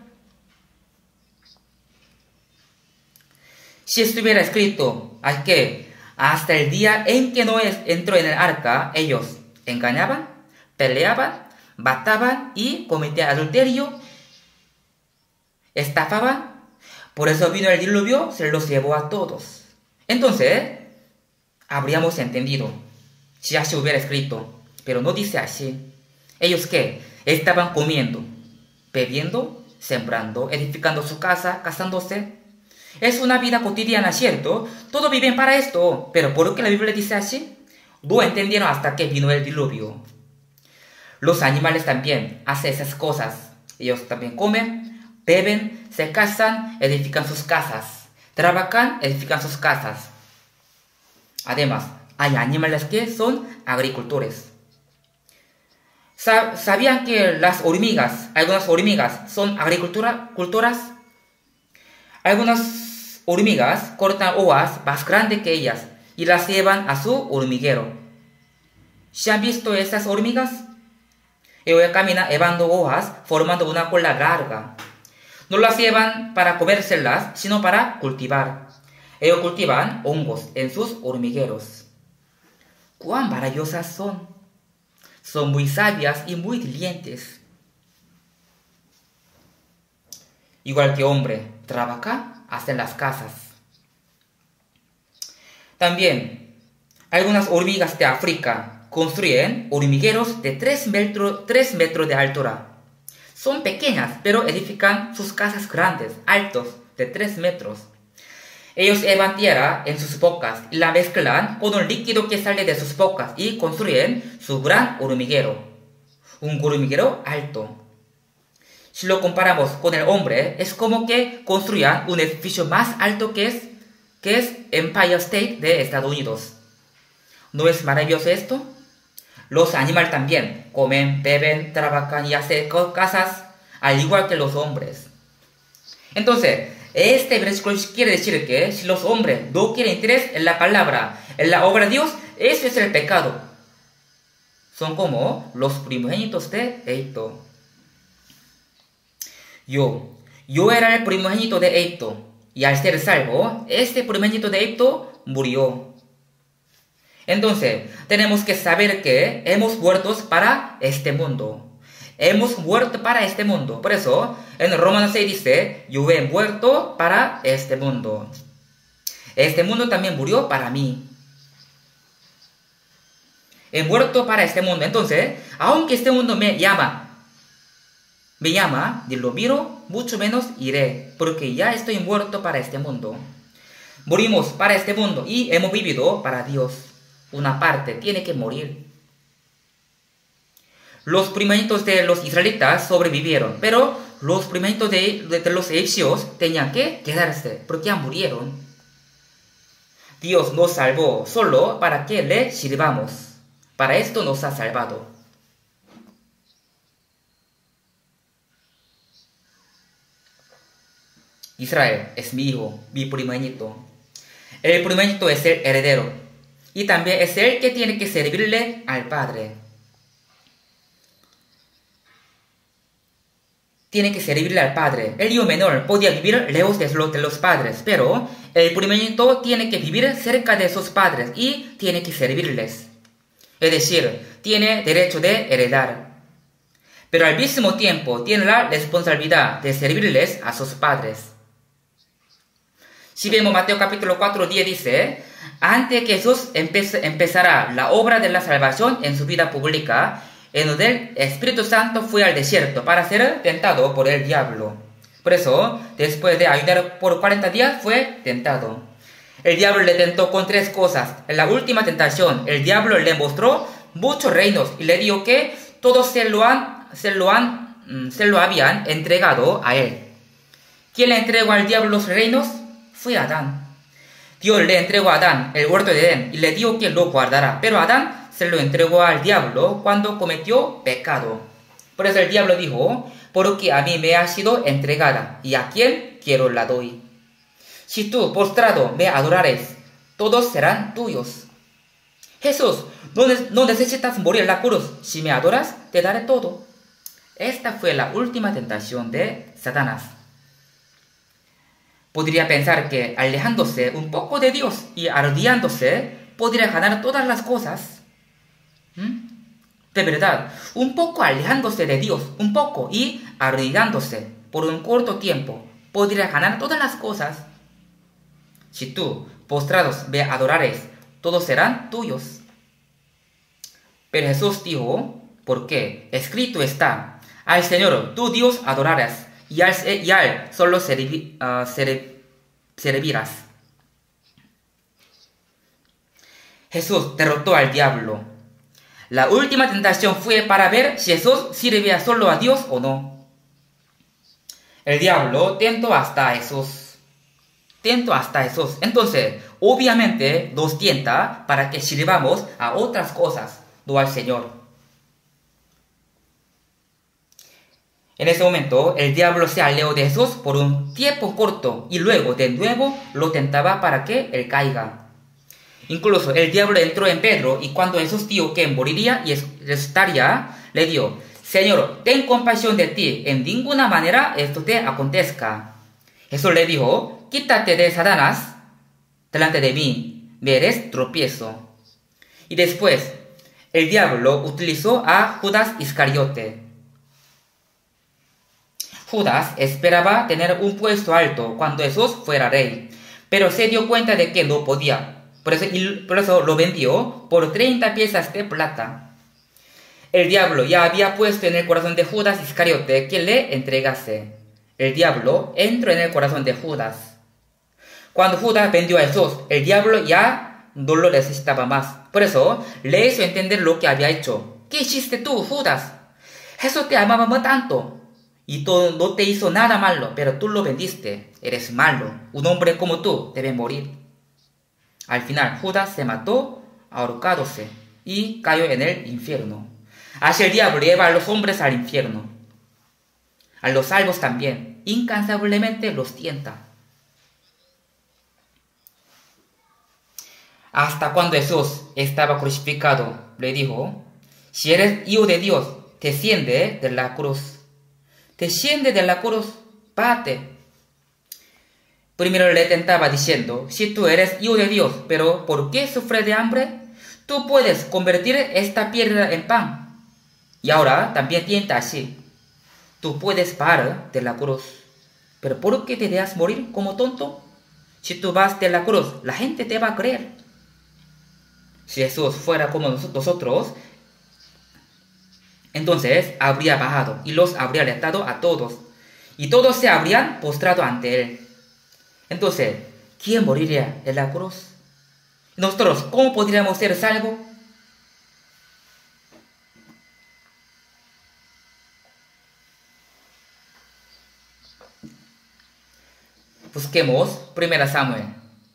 Si estuviera escrito que hasta el día en que Noé entró en el arca, ellos engañaban, peleaban, mataban y cometían adulterio, estafaban, por eso vino el diluvio, se los llevó a todos. Entonces, habríamos entendido, si así hubiera escrito, pero no dice así. ¿Ellos qué? Estaban comiendo, bebiendo, sembrando, edificando su casa, casándose. Es una vida cotidiana, ¿cierto? Todos viven para esto, pero ¿por qué la Biblia dice así? No entendieron hasta que vino el diluvio. Los animales también hacen esas cosas. Ellos también comen, beben, se casan, edifican sus casas. Trabajan, edifican sus casas. Además, hay animales que son agricultores. ¿Sabían que las hormigas, algunas hormigas son agricultoras? Algunas hormigas cortan hojas más grandes que ellas y las llevan a su hormiguero. ¿Se han visto esas hormigas? Ellas caminan llevando hojas formando una cola larga. No las llevan para comérselas, sino para cultivar. Ellos cultivan hongos en sus hormigueros. ¡Cuán maravillosas son! Son muy sabias y muy diligentes. Igual que hombre, trabaja, hacen las casas. También, algunas hormigas de África construyen hormigueros de 3 metros de altura. Son pequeñas, pero edifican sus casas grandes, altos, de 3 metros. Ellos llevan tierra en sus bocas y la mezclan con un líquido que sale de sus bocas y construyen su gran hormiguero. Un hormiguero alto. Si lo comparamos con el hombre, es como que construyan un edificio más alto que es Empire State de Estados Unidos. ¿No es maravilloso esto? Los animales también comen, beben, trabajan y hacen casas, al igual que los hombres. Entonces, este versículo quiere decir que si los hombres no quieren interés en la palabra, en la obra de Dios, eso es el pecado. Son como los primogénitos de Egipto. Yo era el primogénito de Egipto, y al ser salvo, este primogénito de Egipto murió. Entonces, tenemos que saber que hemos muerto para este mundo. Hemos muerto para este mundo. Por eso, en Romanos 6 dice, yo he muerto para este mundo. Este mundo también murió para mí. He muerto para este mundo. Entonces, aunque este mundo me llama, y lo miro, mucho menos iré, porque ya estoy muerto para este mundo. Morimos para este mundo y hemos vivido para Dios. Una parte tiene que morir. Los primogénitos de los israelitas sobrevivieron, pero los primogénitos de los egipcios tenían que quedarse, porque ya murieron. Dios nos salvó solo para que le sirvamos. Para esto nos ha salvado. Israel es mi hijo, mi primogénito. El primogénito es el heredero y también es el que tiene que servirle al padre. Tiene que servirle al padre. El hijo menor podía vivir lejos de los padres, pero el primogénito tiene que vivir cerca de sus padres y tiene que servirles. Es decir, tiene derecho de heredar. Pero al mismo tiempo tiene la responsabilidad de servirles a sus padres. Si vemos Mateo capítulo 4, 10 dice, antes que Jesús empezará la obra de la salvación en su vida pública, en donde el Espíritu Santo fue al desierto para ser tentado por el diablo. Por eso, después de ayunar por 40 días, fue tentado. El diablo le tentó con 3 cosas. En la última tentación, el diablo le mostró muchos reinos y le dijo que todos se lo habían entregado a él. ¿Quién le entregó al diablo los reinos? Fue Adán. Dios le entregó a Adán el huerto de Edén y le dijo que lo guardará. Pero Adán se lo entregó al diablo cuando cometió pecado. Por eso el diablo dijo, porque a mí me ha sido entregada y a quien quiero la doy. Si tú postrado me adorares, todos serán tuyos. Jesús, no necesitas morir en la cruz. Si me adoras, te daré todo. Esta fue la última tentación de Satanás. Podría pensar que alejándose un poco de Dios y arrodillándose, podría ganar todas las cosas. De verdad, un poco alejándose de Dios, un poco, y arrodillándose por un corto tiempo, podría ganar todas las cosas. Si tú, postrados, me adorares, todos serán tuyos. Pero Jesús dijo, ¿por qué? Escrito está, al Señor tu Dios adorarás, y a Él solo servirás. Jesús derrotó al diablo. La última tentación fue para ver si Jesús servía solo a Dios o no. El diablo tentó hasta Jesús. Entonces, obviamente nos tienta para que sirvamos a otras cosas, no al Señor. En ese momento, el diablo se alejó de Jesús por un tiempo corto y luego de nuevo lo tentaba para que él caiga. Incluso el diablo entró en Pedro y cuando Jesús dijo que moriría y resucitaría, le dijo, Señor, ten compasión de ti, en ninguna manera esto te acontezca. Jesús le dijo, quítate de Satanás, delante de mí, me eres tropiezo. Y después, el diablo utilizó a Judas Iscariote. Judas esperaba tener un puesto alto cuando Jesús fuera rey, pero se dio cuenta de que no podía. Por eso lo vendió por 30 piezas de plata. El diablo ya había puesto en el corazón de Judas Iscariote que le entregase. El diablo entró en el corazón de Judas. Cuando Judas vendió a Jesús, el diablo ya no lo necesitaba más. Por eso le hizo entender lo que había hecho. ¿Qué hiciste tú, Judas? Jesús te amaba tanto. Y no te hizo nada malo, pero tú lo vendiste. Eres malo. Un hombre como tú debe morir. Al final, Judas se mató ahorcándose y cayó en el infierno. Así el diablo lleva a los hombres al infierno. A los salvos también. Incansablemente los tienta. Hasta cuando Jesús estaba crucificado, le dijo, si eres hijo de Dios, desciende de la cruz. Desciende de la cruz, párate. Primero le tentaba diciendo, si tú eres hijo de Dios, pero ¿por qué sufres de hambre? Tú puedes convertir esta piedra en pan. Y ahora también tienta así. Tú puedes parar de la cruz, pero ¿por qué te dejas morir como tonto? Si tú vas de la cruz, la gente te va a creer. Si Jesús fuera como nosotros, entonces habría bajado y los habría atado a todos, y todos se habrían postrado ante él. Entonces, ¿quién moriría en la cruz? Nosotros, ¿cómo podríamos ser salvos? Busquemos 1 Samuel.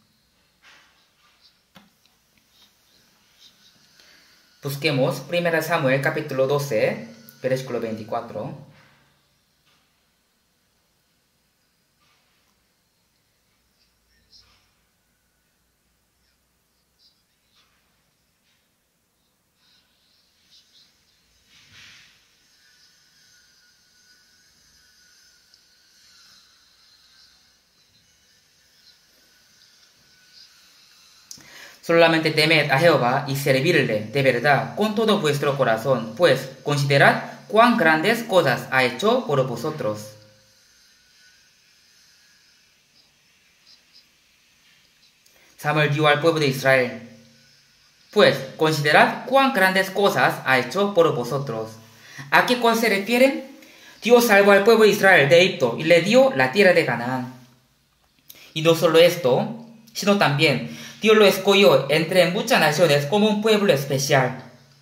Busquemos 1 Samuel capítulo 12, versículo 24. Solamente temed a Jehová y servirle de verdad con todo vuestro corazón, pues considerad cuán grandes cosas ha hecho por vosotros. Samuel dijo al pueblo de Israel, pues considerad cuán grandes cosas ha hecho por vosotros. ¿A qué cosa se refiere? Dios salvó al pueblo de Israel de Egipto y le dio la tierra de Canaán. Y no solo esto, sino también Dios lo escogió entre muchas naciones como un pueblo especial.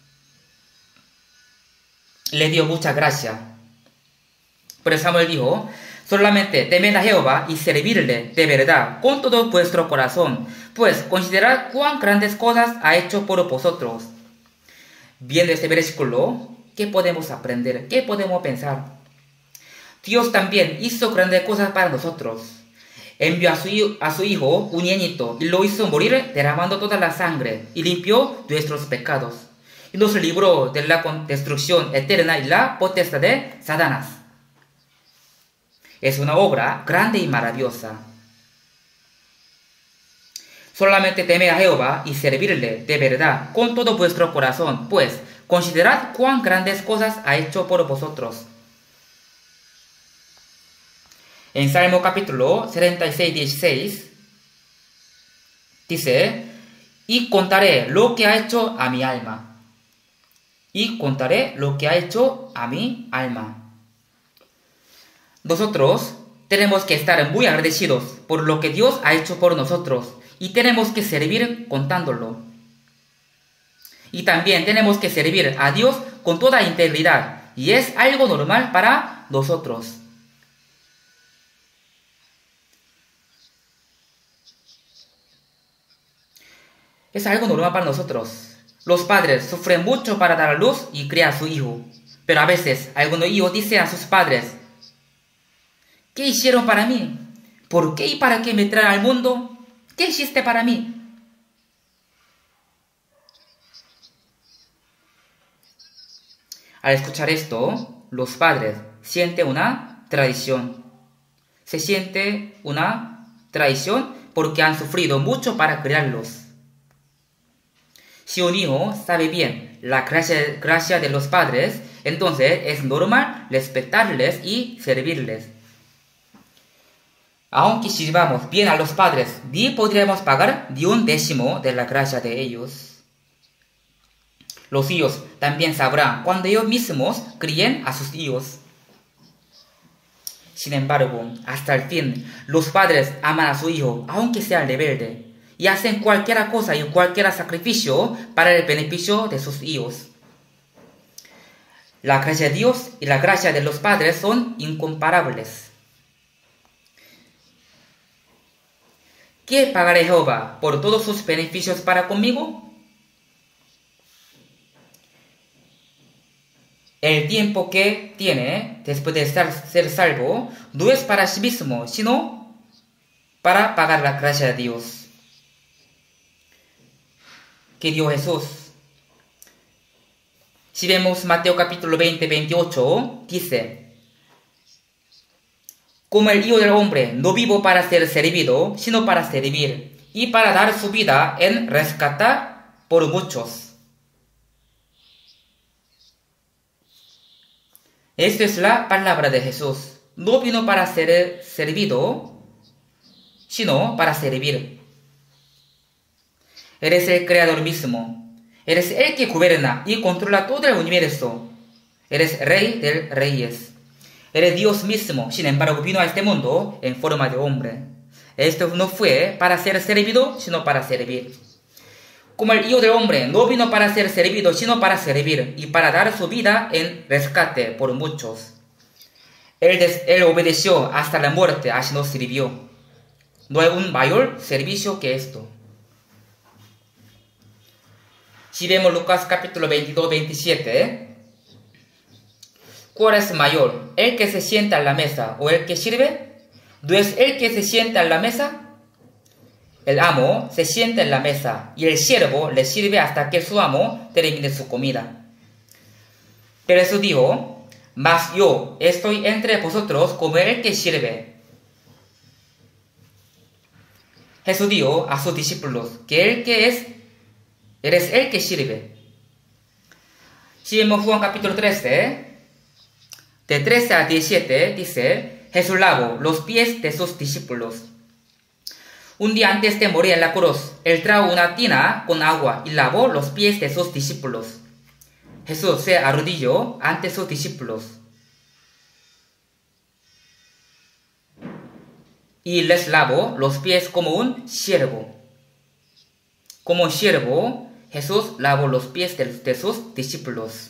Le dio mucha gracia. Pero Samuel dijo, solamente temed a Jehová y servirle de verdad con todo vuestro corazón, pues considerad cuán grandes cosas ha hecho por vosotros. Viendo este versículo, ¿qué podemos aprender? ¿Qué podemos pensar? Dios también hizo grandes cosas para nosotros. Envió a su Hijo unigénito y lo hizo morir derramando toda la sangre y limpió nuestros pecados. Y nos libró de la destrucción eterna y la potestad de Satanás. Es una obra grande y maravillosa. Solamente temed a Jehová y servirle de verdad con todo vuestro corazón, pues considerad cuán grandes cosas ha hecho por vosotros. En Salmo capítulo 76, 16, dice, y contaré lo que ha hecho a mi alma. Y contaré lo que ha hecho a mi alma. Nosotros tenemos que estar muy agradecidos por lo que Dios ha hecho por nosotros y tenemos que servir contándolo. Y también tenemos que servir a Dios con toda integridad y es algo normal para nosotros. Es algo normal para nosotros. Los padres sufren mucho para dar a luz y criar a su hijo. Pero a veces algunos hijos dicen a sus padres, ¿qué hicieron para mí? ¿Por qué y para qué me traen al mundo? ¿Qué hiciste para mí? Al escuchar esto, los padres sienten una traición. Se siente una traición porque han sufrido mucho para criarlos. Si un hijo sabe bien la gracia de los padres, entonces es normal respetarles y servirles. Aunque sirvamos bien a los padres, ni podremos pagar ni un décimo de la gracia de ellos. Los hijos también sabrán cuando ellos mismos críen a sus hijos. Sin embargo, hasta el fin, los padres aman a su hijo, aunque sea rebelde, y hacen cualquier cosa y cualquier sacrificio para el beneficio de sus hijos. La gracia de Dios y la gracia de los padres son incomparables. ¿Qué pagaré Jehová por todos sus beneficios para conmigo? El tiempo que tiene después de ser salvo no es para sí mismo, sino para pagar la gracia de Dios. Que dio Jesús. Si vemos Mateo capítulo 20, 28, dice, como el Hijo del Hombre no vivo para ser servido, sino para servir, y para dar su vida en rescatar por muchos. Esta es la palabra de Jesús. No vino para ser servido, sino para servir. Eres el creador mismo. Eres el que gobierna y controla todo el universo. Eres rey de reyes. Eres Dios mismo. Sin embargo, vino a este mundo en forma de hombre. Esto no fue para ser servido, sino para servir. Como el Hijo del Hombre no vino para ser servido, sino para servir y para dar su vida en rescate por muchos. Él obedeció hasta la muerte, así nos sirvió. No hay un mayor servicio que esto. Si vemos Lucas capítulo 22, 27, ¿cuál es mayor? ¿El que se sienta a la mesa o el que sirve? ¿No es el que se sienta a la mesa? El amo se sienta en la mesa y el siervo le sirve hasta que su amo termine su comida. Pero Jesús dijo, mas yo estoy entre vosotros como el que sirve. Jesús dijo a sus discípulos que Él que es, eres el que sirve. Si vemos Juan capítulo 13, de 13 a 17, dice, Jesús lavó los pies de sus discípulos. Un día antes de morir en la cruz, Él trajo una tina con agua y lavó los pies de sus discípulos. Jesús se arrodilló ante sus discípulos y les lavó los pies como un siervo. Como un siervo, Jesús lavó los pies de sus discípulos.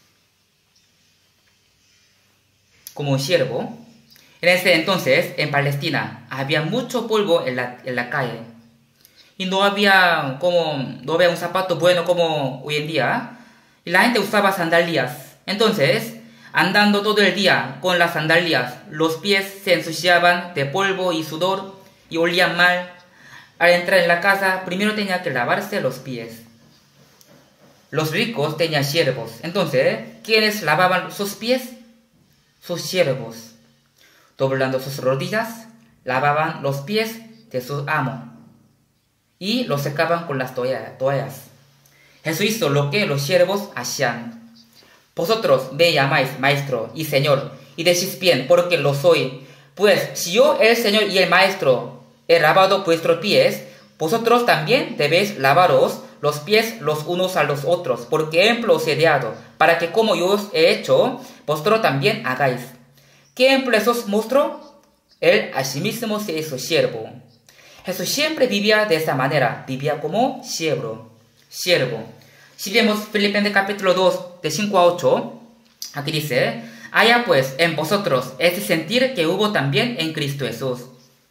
Como un siervo. En ese entonces, en Palestina, había mucho polvo en la calle. Y no había un zapato bueno como hoy en día. Y la gente usaba sandalias. Entonces, andando todo el día con las sandalias, los pies se ensuciaban de polvo y sudor y olían mal. Al entrar en la casa, primero tenía que lavarse los pies. Los ricos tenían siervos. Entonces, ¿quiénes lavaban sus pies? Sus siervos. Doblando sus rodillas, lavaban los pies de su amo y los secaban con las toallas. Jesús hizo lo que los siervos hacían. Vosotros me llamáis maestro y señor, y decís bien, porque lo soy. Pues si yo, el Señor y el Maestro, he lavado vuestros pies, vosotros también debéis lavaros los pies los unos a los otros, porque ejemplo os he dado, para que como yo os he hecho, vosotros también hagáis. ¿Qué ejemplo os mostró? Él asimismo se hizo siervo. Jesús siempre vivía de esa manera, vivía como siervo. Si vemos Filipenses capítulo 2, de 5 a 8, aquí dice, haya pues en vosotros ese sentir que hubo también en Cristo Jesús.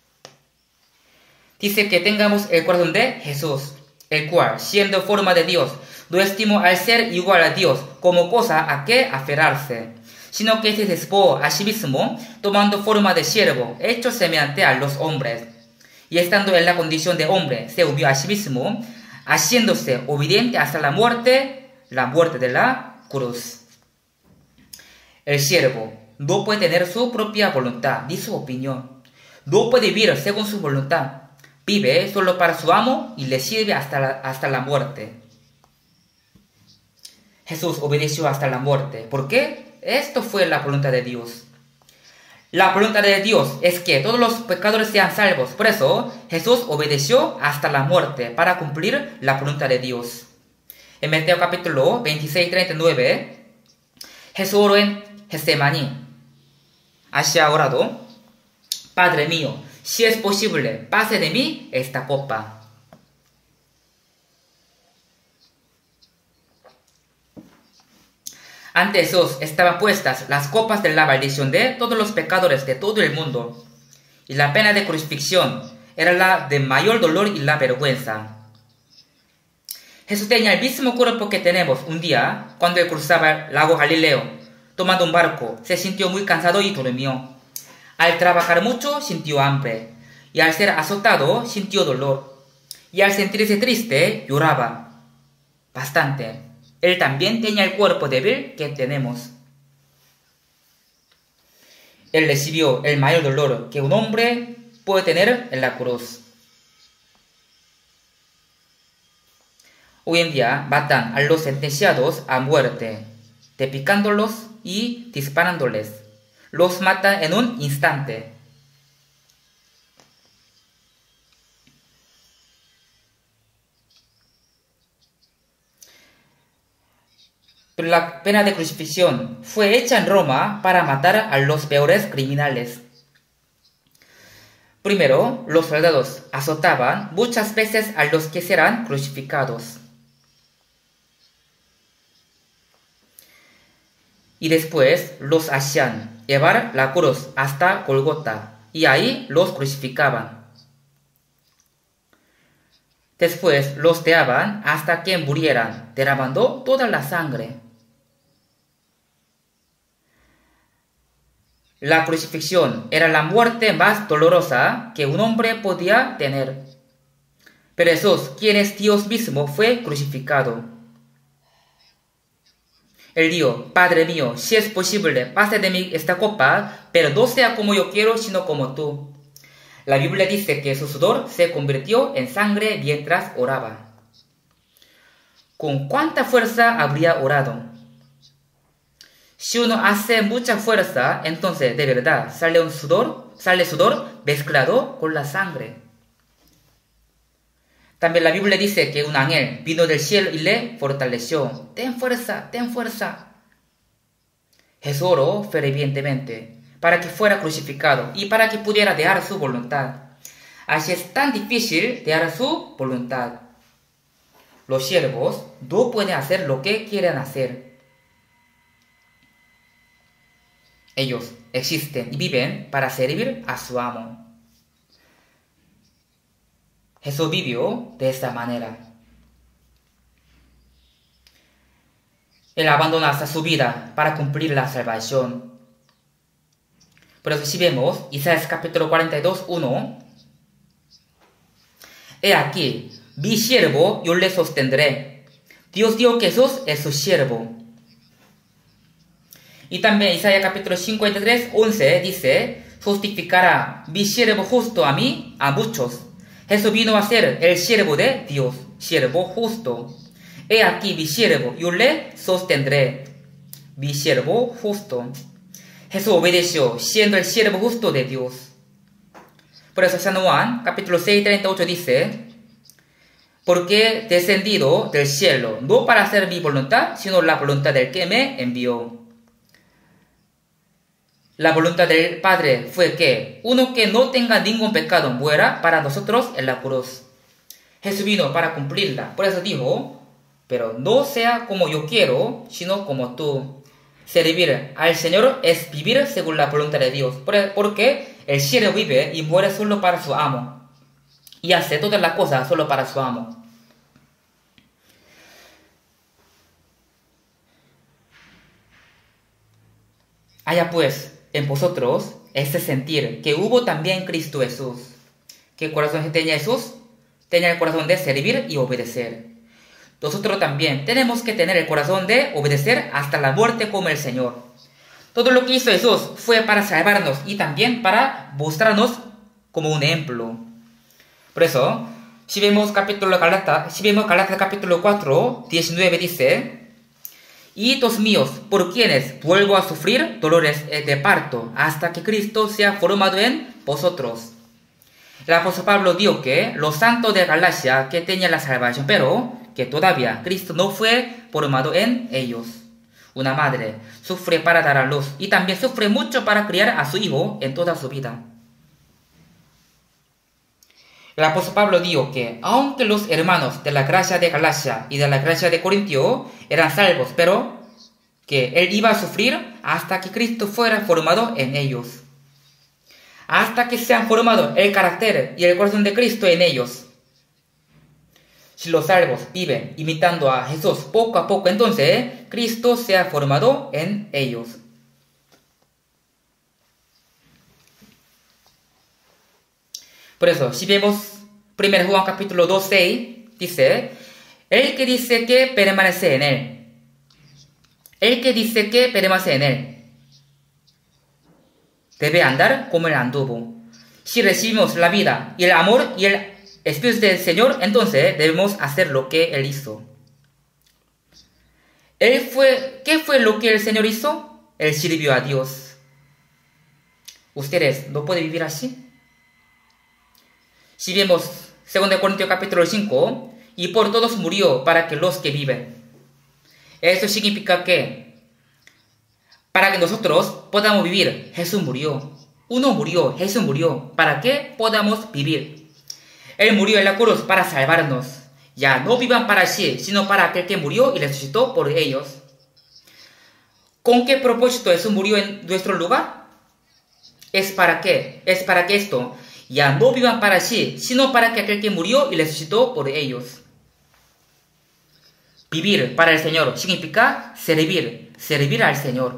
Dice que tengamos el corazón de Jesús, el cual, siendo forma de Dios, no estimó al ser igual a Dios como cosa a que aferrarse, sino que se despojó a sí mismo, tomando forma de siervo, hecho semejante a los hombres. Y estando en la condición de hombre, se humilló a sí mismo, haciéndose obediente hasta la muerte de la cruz. El siervo no puede tener su propia voluntad, ni su opinión. No puede vivir según su voluntad. Vive solo para su amo y le sirve hasta la muerte. Jesús obedeció hasta la muerte. ¿Por qué? Esto fue la voluntad de Dios. La voluntad de Dios es que todos los pecadores sean salvos. Por eso, Jesús obedeció hasta la muerte para cumplir la voluntad de Dios. En Mateo capítulo 26, 39, Jesús oró en Getsemaní. Así ha orado, Padre mío, si es posible, pase de mí esta copa. Ante Jesús estaban puestas las copas de la maldición de todos los pecadores de todo el mundo. Y la pena de crucifixión era la de mayor dolor y la vergüenza. Jesús tenía el mismo cuerpo que tenemos. Un día, cuando él cruzaba el lago Galileo, tomando un barco, se sintió muy cansado y durmió. Al trabajar mucho, sintió hambre. Y al ser azotado, sintió dolor. Y al sentirse triste, lloraba bastante. Él también tenía el cuerpo débil que tenemos. Él recibió el mayor dolor que un hombre puede tener en la cruz. Hoy en día matan a los sentenciados a muerte, picándolos y disparándoles. Los matan en un instante. Pero la pena de crucifixión fue hecha en Roma para matar a los peores criminales. Primero, los soldados azotaban muchas veces a los que serán crucificados. Y después los hacían llevar la cruz hasta Golgota, y ahí los crucificaban. Después los dejaban hasta que murieran, derramando toda la sangre. La crucifixión era la muerte más dolorosa que un hombre podía tener. Pero Jesús, quien es Dios mismo, fue crucificado. Él dijo, Padre mío, si es posible, pase de mí esta copa, pero no sea como yo quiero, sino como tú. La Biblia dice que su sudor se convirtió en sangre mientras oraba. ¿Con cuánta fuerza habría orado? Si uno hace mucha fuerza, entonces de verdad sale sudor mezclado con la sangre. También la Biblia dice que un ángel vino del cielo y le fortaleció. Ten fuerza, ten fuerza. Jesús oró fervientemente para que fuera crucificado y para que pudiera dejar su voluntad. Así es tan difícil dejar su voluntad. Los siervos no pueden hacer lo que quieren hacer. Ellos existen y viven para servir a su amo. Jesús vivió de esta manera. Él abandonó hasta su vida para cumplir la salvación. Por eso si vemos Isaías capítulo 42, 1. He aquí, mi siervo, yo le sostendré. Dios dijo que Jesús es su siervo. Y también Isaías capítulo 53, 11 dice, justificará mi siervo justo a mí, a muchos. Jesús vino a ser el siervo de Dios, siervo justo. He aquí mi siervo, yo le sostendré. Mi siervo justo. Jesús obedeció, siendo el siervo justo de Dios. Por eso San Juan, capítulo 6, 38 dice, porque he descendido del cielo, no para hacer mi voluntad, sino la voluntad del que me envió. La voluntad del Padre fue que uno que no tenga ningún pecado muera para nosotros en la cruz. Jesús vino para cumplirla. Por eso dijo, pero no sea como yo quiero, sino como tú. Servir al Señor es vivir según la voluntad de Dios. Porque el siervo vive y muere solo para su amo. Y hace todas las cosas solo para su amo. Haya pues en vosotros ese sentir que hubo también en Cristo Jesús. ¿Qué corazón tenía Jesús? Tenía el corazón de servir y obedecer. Nosotros también tenemos que tener el corazón de obedecer hasta la muerte como el Señor. Todo lo que hizo Jesús fue para salvarnos y también para mostrarnos como un ejemplo. Por eso, si vemos Galatas capítulo 4, 19 dice, hijitos míos, por quienes vuelvo a sufrir dolores de parto, hasta que Cristo sea formado en vosotros. El apóstol Pablo dijo que los santos de Galacia que tenían la salvación, pero que todavía Cristo no fue formado en ellos. Una madre sufre para dar a luz y también sufre mucho para criar a su hijo en toda su vida. El apóstol Pablo dijo que aunque los hermanos de la gracia de Galacia y de la gracia de Corintio eran salvos, pero que él iba a sufrir hasta que Cristo fuera formado en ellos. Hasta que se han formado el carácter y el corazón de Cristo en ellos. Si los salvos viven imitando a Jesús poco a poco, entonces Cristo se ha formado en ellos. Por eso, si vemos 1 Juan capítulo 2, 6, dice, el que dice que permanece en él. El que dice que permanece en él debe andar como él anduvo. Si recibimos la vida y el amor y el Espíritu del Señor, entonces debemos hacer lo que Él hizo. ¿Qué fue lo que el Señor hizo? Él sirvió a Dios. ¿Ustedes no pueden vivir así? Si vemos 2 Corintios capítulo 5, y por todos murió para que los que viven. Eso significa que para que nosotros podamos vivir, Jesús murió. Uno murió, Jesús murió, para que podamos vivir. Él murió en la cruz para salvarnos. Ya no vivan para sí, sino para aquel que murió y resucitó por ellos. ¿Con qué propósito Jesús murió en nuestro lugar? ¿Es para qué? Es para que esto ya no vivan para sí, sino para que aquel que murió y resucitó por ellos. Vivir para el Señor significa servir al Señor.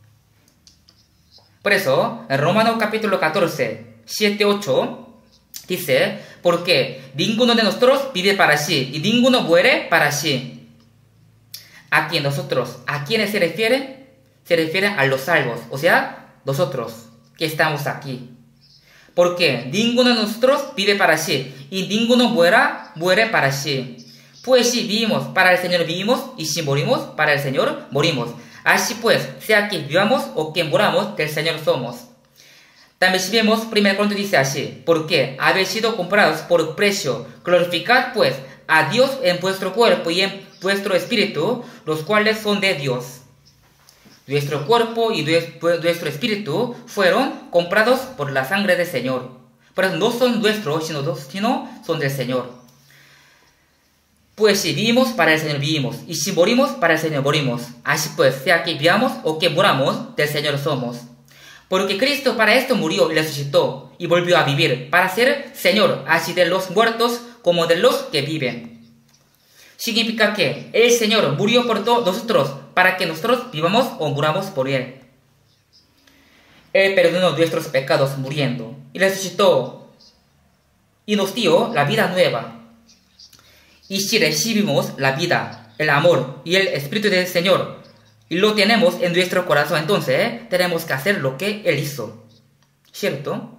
Por eso, en Romanos capítulo 14, 7, 8, dice, porque ninguno de nosotros vive para sí y ninguno muere para sí. Aquí nosotros, ¿a quiénes se refiere? Se refiere a los salvos, o sea, nosotros que estamos aquí. Porque ninguno de nosotros vive para sí, y ninguno muere para sí. Pues si vivimos, para el Señor vivimos, y si morimos, para el Señor morimos. Así pues, sea que vivamos o que moramos, del Señor somos. También si vemos, 1 Corintios dice así: porque habéis sido comprados por precio, glorificad pues a Dios en vuestro cuerpo y en vuestro espíritu, los cuales son de Dios. Nuestro cuerpo y nuestro espíritu fueron comprados por la sangre del Señor. Pero no son nuestros, sino son del Señor. Pues si vivimos, para el Señor vivimos, y si morimos, para el Señor morimos. Así pues, sea que vivamos o que moramos, del Señor somos. Porque Cristo para esto murió y resucitó, y volvió a vivir, para ser Señor, así de los muertos como de los que viven. Significa que el Señor murió por todos nosotros, para que nosotros vivamos o muramos por Él. Él perdonó nuestros pecados muriendo, y resucitó, y nos dio la vida nueva. Y si recibimos la vida, el amor y el Espíritu del Señor, y lo tenemos en nuestro corazón, entonces tenemos que hacer lo que Él hizo. ¿Cierto?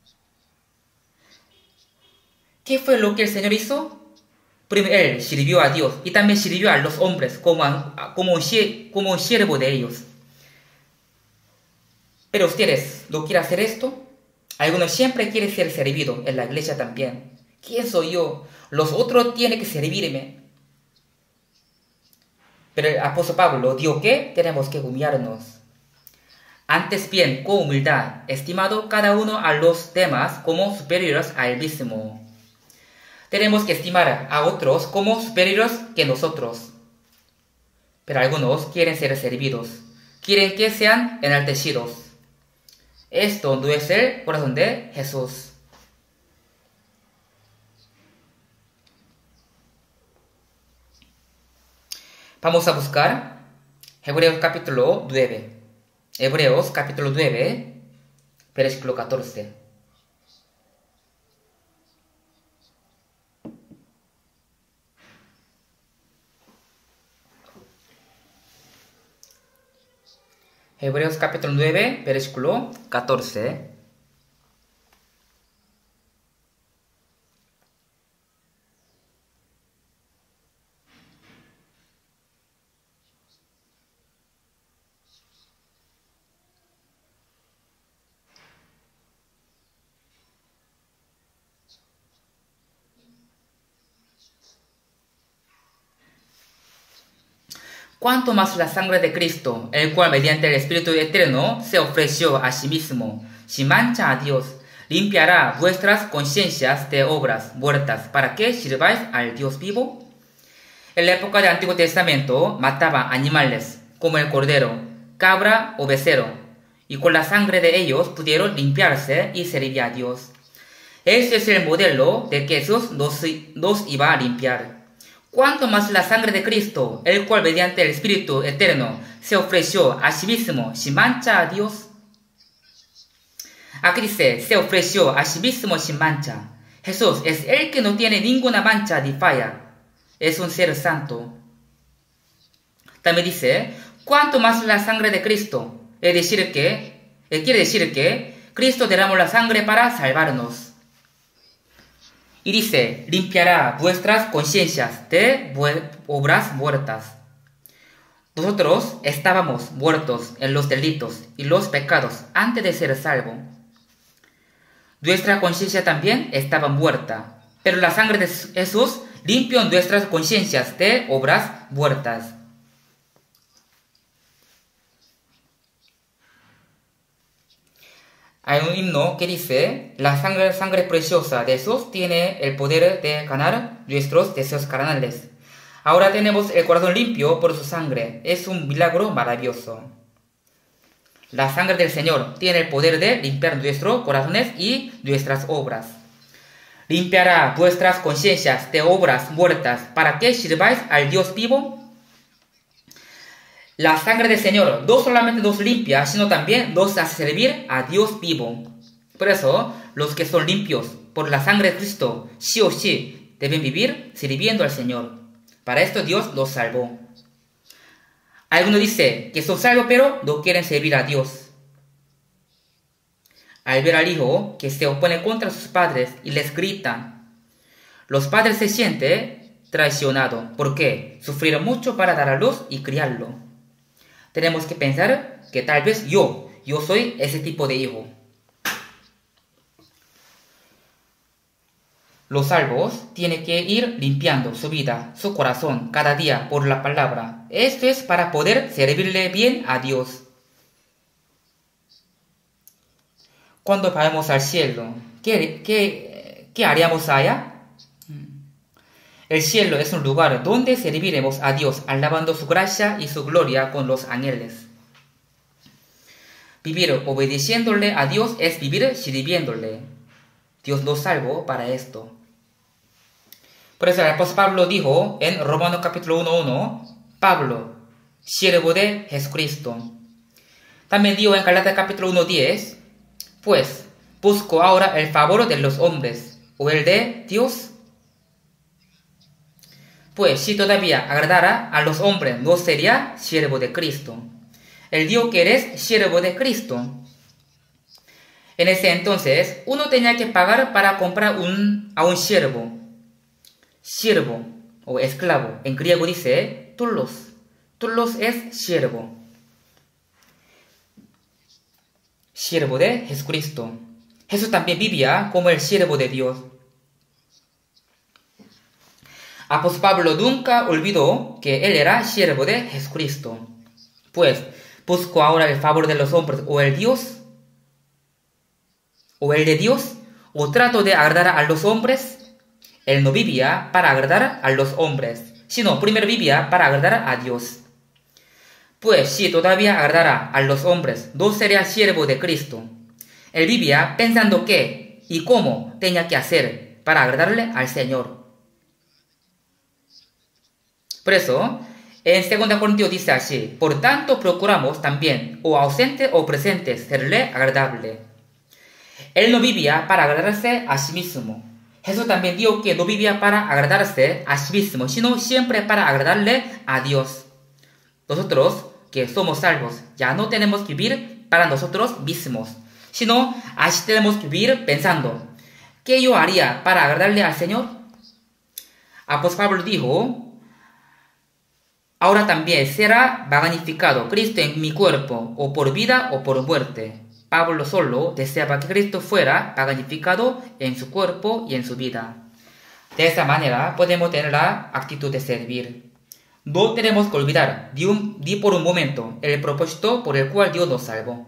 ¿Qué fue lo que el Señor hizo? Primero, Él sirvió a Dios y también sirvió a los hombres como un siervo de ellos. Pero ustedes, ¿no quieren hacer esto? Algunos siempre quieren ser servidos, en la iglesia también. ¿Quién soy yo? Los otros tienen que servirme. Pero el apóstol Pablo dijo que tenemos que humillarnos. Antes bien, con humildad, estimado cada uno a los demás como superiores a él mismo. Tenemos que estimar a otros como superiores que nosotros. Pero algunos quieren ser servidos. Quieren que sean enaltecidos. Esto no es el corazón de Jesús. Vamos a buscar Hebreos capítulo 9. Hebreos capítulo 9, versículo 14. Hebreos capítulo 9, versículo 14. Cuanto más la sangre de Cristo, el cual mediante el Espíritu Eterno se ofreció a sí mismo, sin mancha a Dios, limpiará vuestras conciencias de obras muertas, para que sirváis al Dios vivo. En la época del Antiguo Testamento mataban animales, como el cordero, cabra o becerro, y con la sangre de ellos pudieron limpiarse y servir a Dios. Ese es el modelo de que Jesús nos iba a limpiar. Cuanto más la sangre de Cristo, el cual mediante el Espíritu Eterno se ofreció a sí mismo sin mancha a Dios. Aquí dice, se ofreció a sí mismo sin mancha. Jesús es el que no tiene ninguna mancha ni falla. Es un ser santo. También dice, cuanto más la sangre de Cristo, quiere decir que Cristo derramó la sangre para salvarnos. Y dice, limpiará vuestras conciencias de obras muertas. Nosotros estábamos muertos en los delitos y los pecados antes de ser salvos. Nuestra conciencia también estaba muerta, pero la sangre de Jesús limpió nuestras conciencias de obras muertas. Hay un himno que dice, la sangre preciosa de Jesús tiene el poder de ganar nuestros deseos carnales. Ahora tenemos el corazón limpio por su sangre. Es un milagro maravilloso. La sangre del Señor tiene el poder de limpiar nuestros corazones y nuestras obras. Limpiará vuestras conciencias de obras muertas para que sirváis al Dios vivo. La sangre del Señor no solamente nos limpia, sino también nos hace servir a Dios vivo. Por eso, los que son limpios por la sangre de Cristo, sí o sí, deben vivir sirviendo al Señor. Para esto Dios los salvó. Algunos dicen que son salvos pero no quieren servir a Dios. al ver al hijo que se opone contra sus padres y les grita. Los padres se sienten traicionados porque sufrieron mucho para dar a luz y criarlo. Tenemos que pensar que tal vez yo soy ese tipo de hijo. Los salvos tienen que ir limpiando su vida, su corazón, cada día por la palabra. Esto es para poder servirle bien a Dios. Cuando vayamos al cielo, ¿qué haríamos allá? El cielo es un lugar donde serviremos a Dios, alabando su gracia y su gloria con los ángeles. Vivir obedeciéndole a Dios es vivir sirviéndole. Dios nos salvó para esto. Por eso el apóstol Pablo dijo en Romanos capítulo 1:1, Pablo, siervo de Jesucristo. También dijo en Galatas capítulo 1:10, pues busco ahora el favor de los hombres o el de Dios. Pues si todavía agradara a los hombres, no sería siervo de Cristo. Él dijo que eres siervo de Cristo. En ese entonces, uno tenía que pagar para comprar a un siervo. Siervo o esclavo. En griego dice doulos. Doulos es siervo. Siervo de Jesucristo. Jesús también vivía como el siervo de Dios. Apóstol Pablo nunca olvidó que él era siervo de Jesucristo. Pues, busco ahora el favor de los hombres o el de Dios, o trato de agradar a los hombres. Él no vivía para agradar a los hombres, sino primero vivía para agradar a Dios. Pues si todavía agradara a los hombres, no sería siervo de Cristo. Él vivía pensando qué y cómo tenía que hacer para agradarle al Señor. Por eso, en 2 Corintios dice así, por tanto procuramos también, o ausentes o presentes, serle agradable. Él no vivía para agradarse a sí mismo. Jesús también dijo que no vivía para agradarse a sí mismo, sino siempre para agradarle a Dios. Nosotros, que somos salvos, ya no tenemos que vivir para nosotros mismos, sino así tenemos que vivir pensando, ¿qué yo haría para agradarle al Señor? Apóstol Pablo dijo, ahora también será magnificado Cristo en mi cuerpo, o por vida o por muerte. Pablo solo deseaba que Cristo fuera magnificado en su cuerpo y en su vida. De esa manera podemos tener la actitud de servir. No tenemos que olvidar ni por un momento el propósito por el cual Dios nos salvó.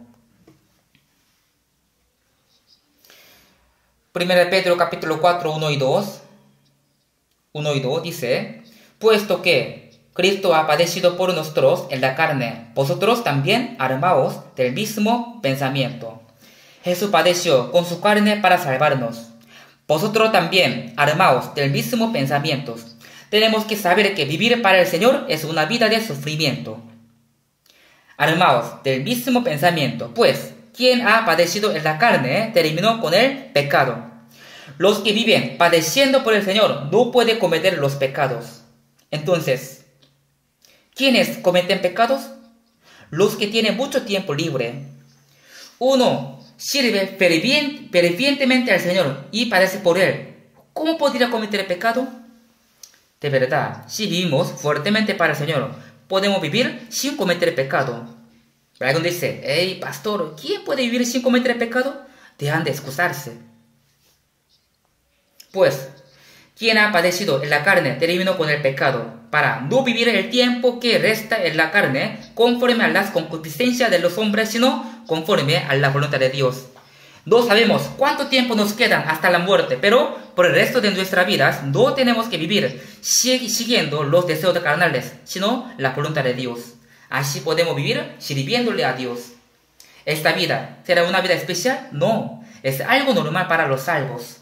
1 Pedro capítulo 4, 1 y 2 dice, puesto que Cristo ha padecido por nosotros en la carne, vosotros también armaos del mismo pensamiento. Jesús padeció con su carne para salvarnos. Vosotros también armaos del mismo pensamiento. Tenemos que saber que vivir para el Señor es una vida de sufrimiento. Armaos del mismo pensamiento, pues quien ha padecido en la carne terminó con el pecado. Los que viven padeciendo por el Señor no pueden cometer los pecados. Entonces, ¿quiénes cometen pecados? Los que tienen mucho tiempo libre. Uno sirve fervientemente al Señor y padece por Él. ¿Cómo podría cometer pecado? De verdad, si vivimos fuertemente para el Señor, podemos vivir sin cometer pecado. Alguien dice, hey pastor, ¿quién puede vivir sin cometer pecado? Dejan de excusarse. Pues, quien ha padecido en la carne terminó con el pecado, para no vivir el tiempo que resta en la carne conforme a las concupiscencias de los hombres, sino conforme a la voluntad de Dios. No sabemos cuánto tiempo nos queda hasta la muerte, pero por el resto de nuestras vidas no tenemos que vivir siguiendo los deseos carnales, sino la voluntad de Dios. Así podemos vivir sirviéndole a Dios. ¿Esta vida será una vida especial? No, es algo normal para los salvos.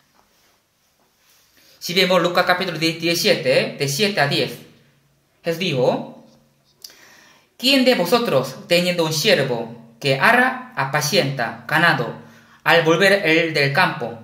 Si vemos Lucas capítulo 17, de 7 a 10, Jesús dijo, ¿quién de vosotros, teniendo un siervo que apacienta ganado, al volver él del campo?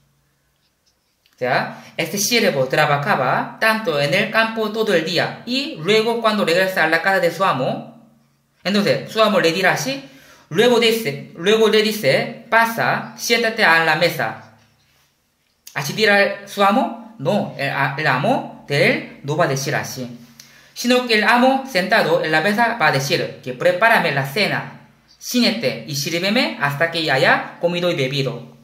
¿Ya? Este siervo trabajaba tanto en el campo todo el día y luego cuando regresa a la casa de su amo, entonces su amo le dirá así, Luego le dice, pasa, siéntate a la mesa. ¿Así dirá su amo? No, el amo de él no va a decir así. Sino que el amo sentado en la mesa va a decir que prepárame la cena, ciñete y sírveme hasta que haya comido y bebido.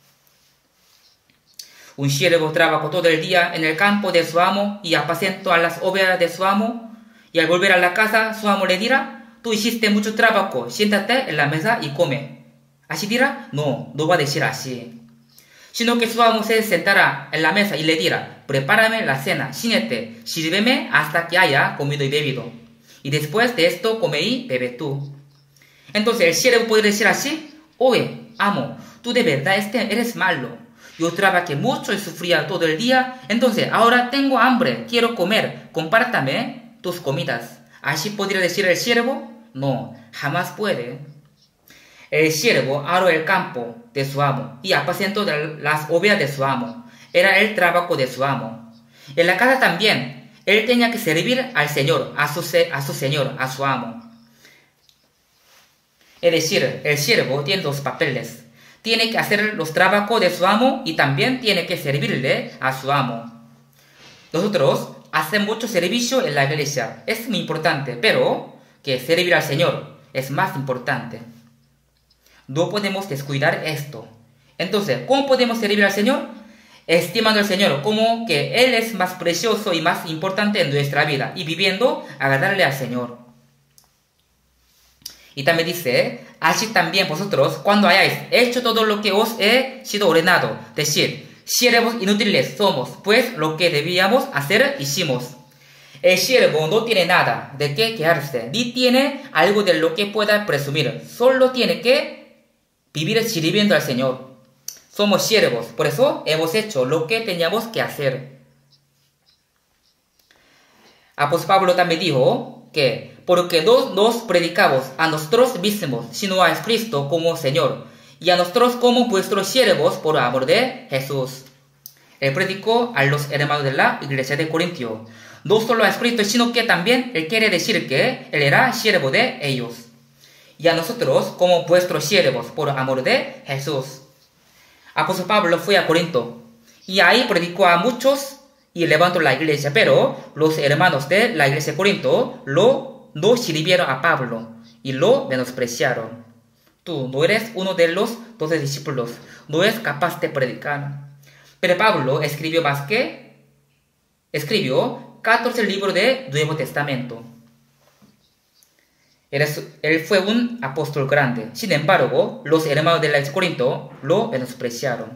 Un siervo trabaja todo el día en el campo de su amo y apacentó a las ovejas de su amo, y al volver a la casa su amo le dirá, tú hiciste mucho trabajo, siéntate en la mesa y come. ¿Así dirá? No, no va a decir así. Sino que su amo se sentará en la mesa y le dirá, prepárame la cena, ciñete, sírveme hasta que haya comido y bebido. Y después de esto come y bebe tú. Entonces el siervo puede decir así, oye, amo, tú de verdad eres malo. Yo trabajé mucho y sufría todo el día, entonces ahora tengo hambre, quiero comer, compártame tus comidas. ¿Así podría decir el siervo? No, jamás puede. El siervo aró el campo de su amo y apacentó las ovejas de su amo. Era el trabajo de su amo. En la casa también, él tenía que servir al Señor, a su Señor, a su amo. Es decir, el siervo tiene dos papeles. Tiene que hacer los trabajos de su amo y también tiene que servirle a su amo. Nosotros hacemos mucho servicio en la iglesia. Es muy importante, pero que servir al Señor es más importante. No podemos descuidar esto. Entonces, ¿cómo podemos servir al Señor? Estimando al Señor como que Él es más precioso y más importante en nuestra vida y viviendo agradarle al Señor. Y también dice, así también vosotros, cuando hayáis hecho todo lo que os he sido ordenado, decir, siervos inútiles somos, pues lo que debíamos hacer hicimos. El siervo no tiene nada de qué quejarse, ni tiene algo de lo que pueda presumir, solo tiene que vivir sirviendo al Señor. Somos siervos, por eso hemos hecho lo que teníamos que hacer. Apóstol Pablo también dijo que porque no nos predicamos a nosotros mismos, sino a Cristo como Señor, y a nosotros como vuestros siervos por amor de Jesús. Él predicó a los hermanos de la iglesia de Corintio, no solo a Cristo, sino que también él quiere decir que él era siervo de ellos. Y a nosotros como vuestros siervos por amor de Jesús. Apóstol Pablo fue a Corinto, y ahí predicó a muchos y levantó la iglesia, pero los hermanos de la iglesia de Corinto no sirvieron a Pablo y lo menospreciaron. Tú no eres uno de los 12 discípulos, no eres capaz de predicar. Pero Pablo escribió 14 libros de Nuevo Testamento. Él fue un apóstol grande. Sin embargo, los hermanos de la iglesia de Corinto lo menospreciaron.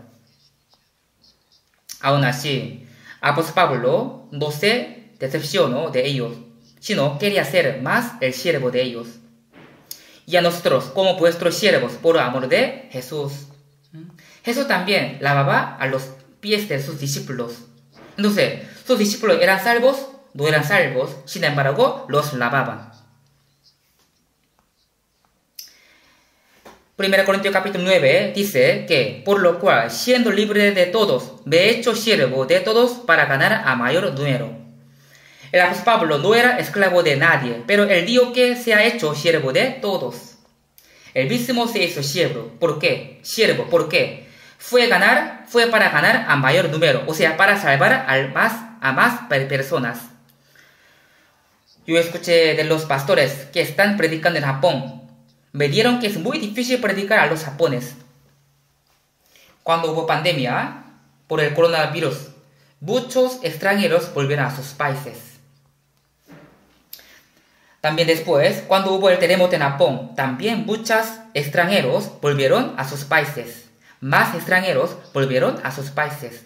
Aún así, apóstol Pablo no se decepcionó de ellos, sino quería ser más el siervo de ellos. Y a nosotros, como vuestros siervos, por amor de Jesús. Jesús también lavaba a los pies de sus discípulos. Entonces, sus discípulos eran salvos, no eran salvos, sin embargo, los lavaban. 1 Corintios capítulo 9 dice que, por lo cual, siendo libre de todos, me he hecho siervo de todos para ganar a mayor número. El apóstol Pablo no era esclavo de nadie, pero él dijo que se ha hecho siervo de todos. Él mismo se hizo siervo. ¿Por qué? Siervo, ¿por qué? Fue para ganar a mayor número, o sea, para salvar a más personas. Yo escuché de los pastores que están predicando en Japón. Me dijeron que es muy difícil predicar a los japoneses. Cuando hubo pandemia por el coronavirus, muchos extranjeros volvieron a sus países. También después, cuando hubo el terremoto en Japón, también muchos extranjeros volvieron a sus países. Más extranjeros volvieron a sus países.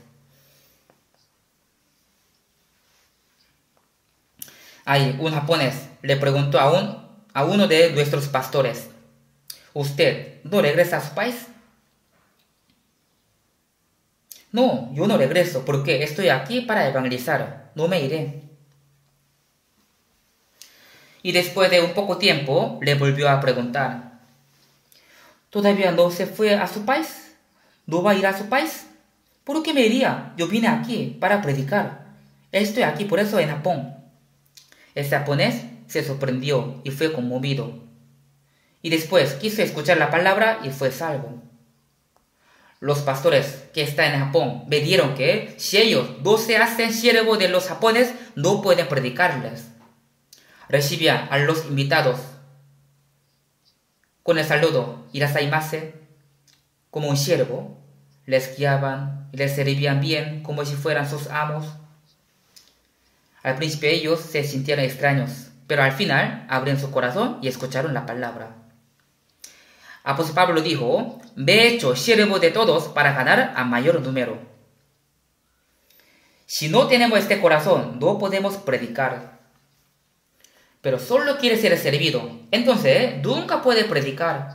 Ahí, un japonés le preguntó a uno de nuestros pastores, ¿usted no regresa a su país? No, yo no regreso porque estoy aquí para evangelizar, no me iré. Y después de un poco tiempo le volvió a preguntar, ¿todavía no se fue a su país? ¿No va a ir a su país? ¿Por qué me iría? Yo vine aquí para predicar. Estoy aquí por eso en Japón. El japonés se sorprendió y fue conmovido. y después quiso escuchar la palabra y fue salvo. Los pastores que están en Japón me dijeron que si ellos no se hacen siervos de los japoneses, no pueden predicarles. Recibían a los invitados con el saludo "Irasaimase" como un siervo, les guiaban y les servían bien como si fueran sus amos. Al principio ellos se sintieron extraños, pero al final abrieron su corazón y escucharon la palabra. Apóstol Pablo dijo: me he hecho siervo de todos para ganar a mayor número. Si no tenemos este corazón, no podemos predicar. Pero solo quiere ser servido, entonces nunca puede predicar.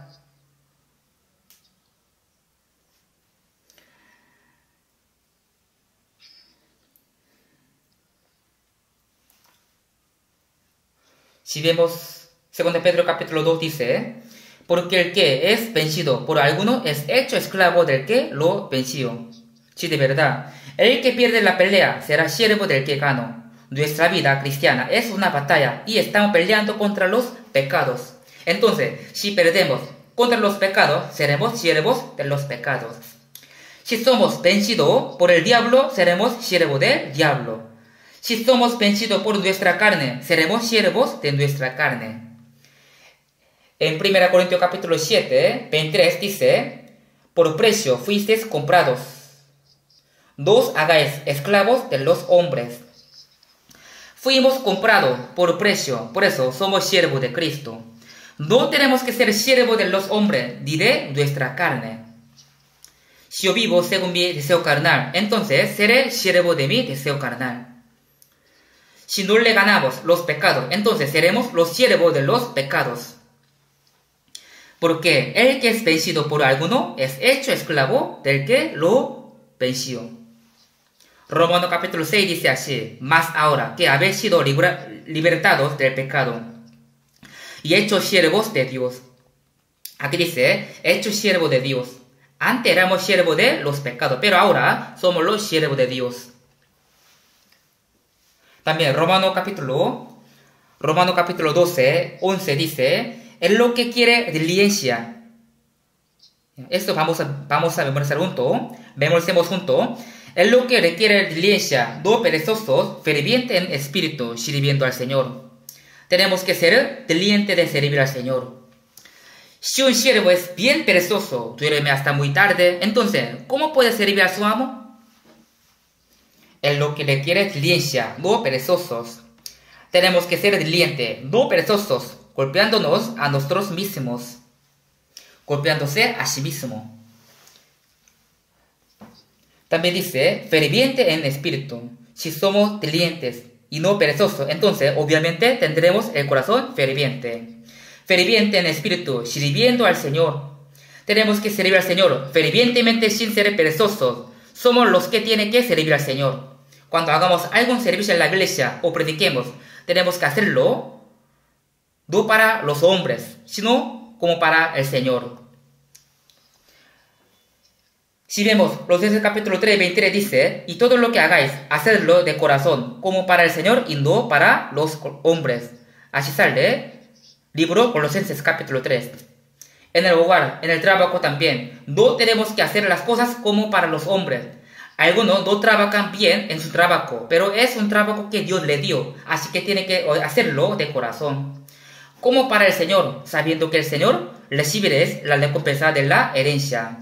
Si vemos 2 Pedro capítulo 2 dice: porque el que es vencido por alguno es hecho esclavo del que lo venció. Si de verdad el que pierde la pelea será siervo del que ganó. Nuestra vida cristiana es una batalla y estamos peleando contra los pecados. Entonces, si perdemos contra los pecados, seremos siervos de los pecados. Si somos vencidos por el diablo, seremos siervos del diablo. Si somos vencidos por nuestra carne, seremos siervos de nuestra carne. En 1 Corintios capítulo 7, 23 dice: por precio fuisteis comprados. No os hagáis esclavos de los hombres. Fuimos comprados por precio, por eso somos siervos de Cristo. No tenemos que ser siervos de los hombres, ni de nuestra carne. Si yo vivo según mi deseo carnal, entonces seré siervo de mi deseo carnal. Si no le ganamos los pecados, entonces seremos los siervos de los pecados. Porque el que es vencido por alguno es hecho esclavo del que lo venció. Romanos capítulo 6 dice así: mas ahora que habéis sido libertados del pecado y hechos siervos de Dios. Aquí dice, hechos siervos de Dios. Antes éramos siervos de los pecados, pero ahora somos los siervos de Dios. También Romanos capítulo 12, 11 dice: en lo que quiere diligencia. Esto vamos a memorizar juntos. Memoricemos juntos. En lo que requiere diligencia, no perezosos, ferviente en espíritu, sirviendo al Señor. Tenemos que ser diligentes de servir al Señor. Si un siervo es bien perezoso, duerme hasta muy tarde, entonces, ¿cómo puede servir a su amo? En lo que requiere diligencia, no perezosos. Tenemos que ser diligentes, no perezosos, golpeándonos a nosotros mismos, golpeándose a sí mismo. También dice, ferviente en espíritu. Si somos diligentes y no perezosos, entonces obviamente tendremos el corazón ferviente. Ferviente en espíritu, sirviendo al Señor. Tenemos que servir al Señor fervientemente sin ser perezosos. Somos los que tienen que servir al Señor. Cuando hagamos algún servicio en la iglesia o prediquemos, tenemos que hacerlo no para los hombres, sino como para el Señor. Si vemos los Efesios capítulo 3, 23 dice, y todo lo que hagáis, hacedlo de corazón, como para el Señor y no para los hombres. Así sale libro Colosenses capítulo 3. En el hogar, en el trabajo también, no tenemos que hacer las cosas como para los hombres. Algunos no trabajan bien en su trabajo, pero es un trabajo que Dios le dio, así que tiene que hacerlo de corazón. Como para el Señor, sabiendo que el Señor recibe la recompensa de la herencia.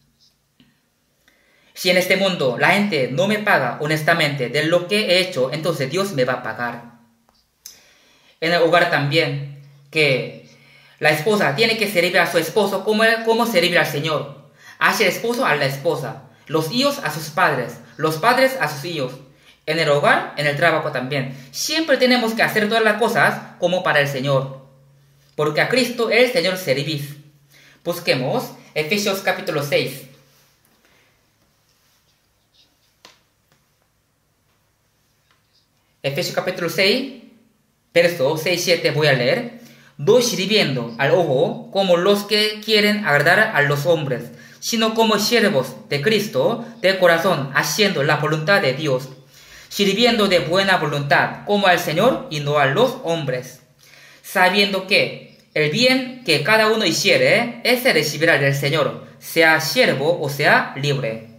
Si en este mundo la gente no me paga honestamente de lo que he hecho, entonces Dios me va a pagar. En el hogar también, que la esposa tiene que servir a su esposo como servir al Señor. Hacia el esposo a la esposa, los hijos a sus padres, los padres a sus hijos. En el hogar, en el trabajo también. Siempre tenemos que hacer todas las cosas como para el Señor. Porque a Cristo el Señor servís. Busquemos Efesios capítulo 6. Efesios capítulo 6, verso 6-7 voy a leer. No sirviendo al ojo como los que quieren agradar a los hombres, sino como siervos de Cristo de corazón, haciendo la voluntad de Dios, sirviendo de buena voluntad como al Señor y no a los hombres, sabiendo que el bien que cada uno hiciere, ese recibirá del Señor, sea siervo o sea libre.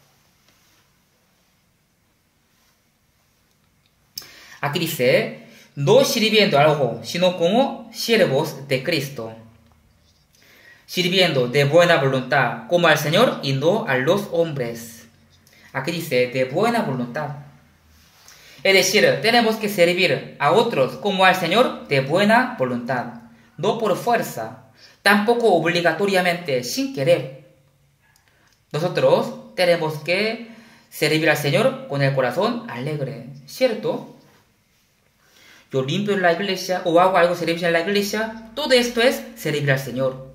Aquí dice, no sirviendo al ojo, sino como siervos de Cristo, sirviendo de buena voluntad, como al Señor y no a los hombres. Aquí dice, de buena voluntad. Es decir, tenemos que servir a otros como al Señor de buena voluntad, no por fuerza, tampoco obligatoriamente, sin querer. Nosotros tenemos que servir al Señor con el corazón alegre, ¿cierto? Yo limpio en la iglesia o hago algo servicio en la iglesia, todo esto es servir al Señor.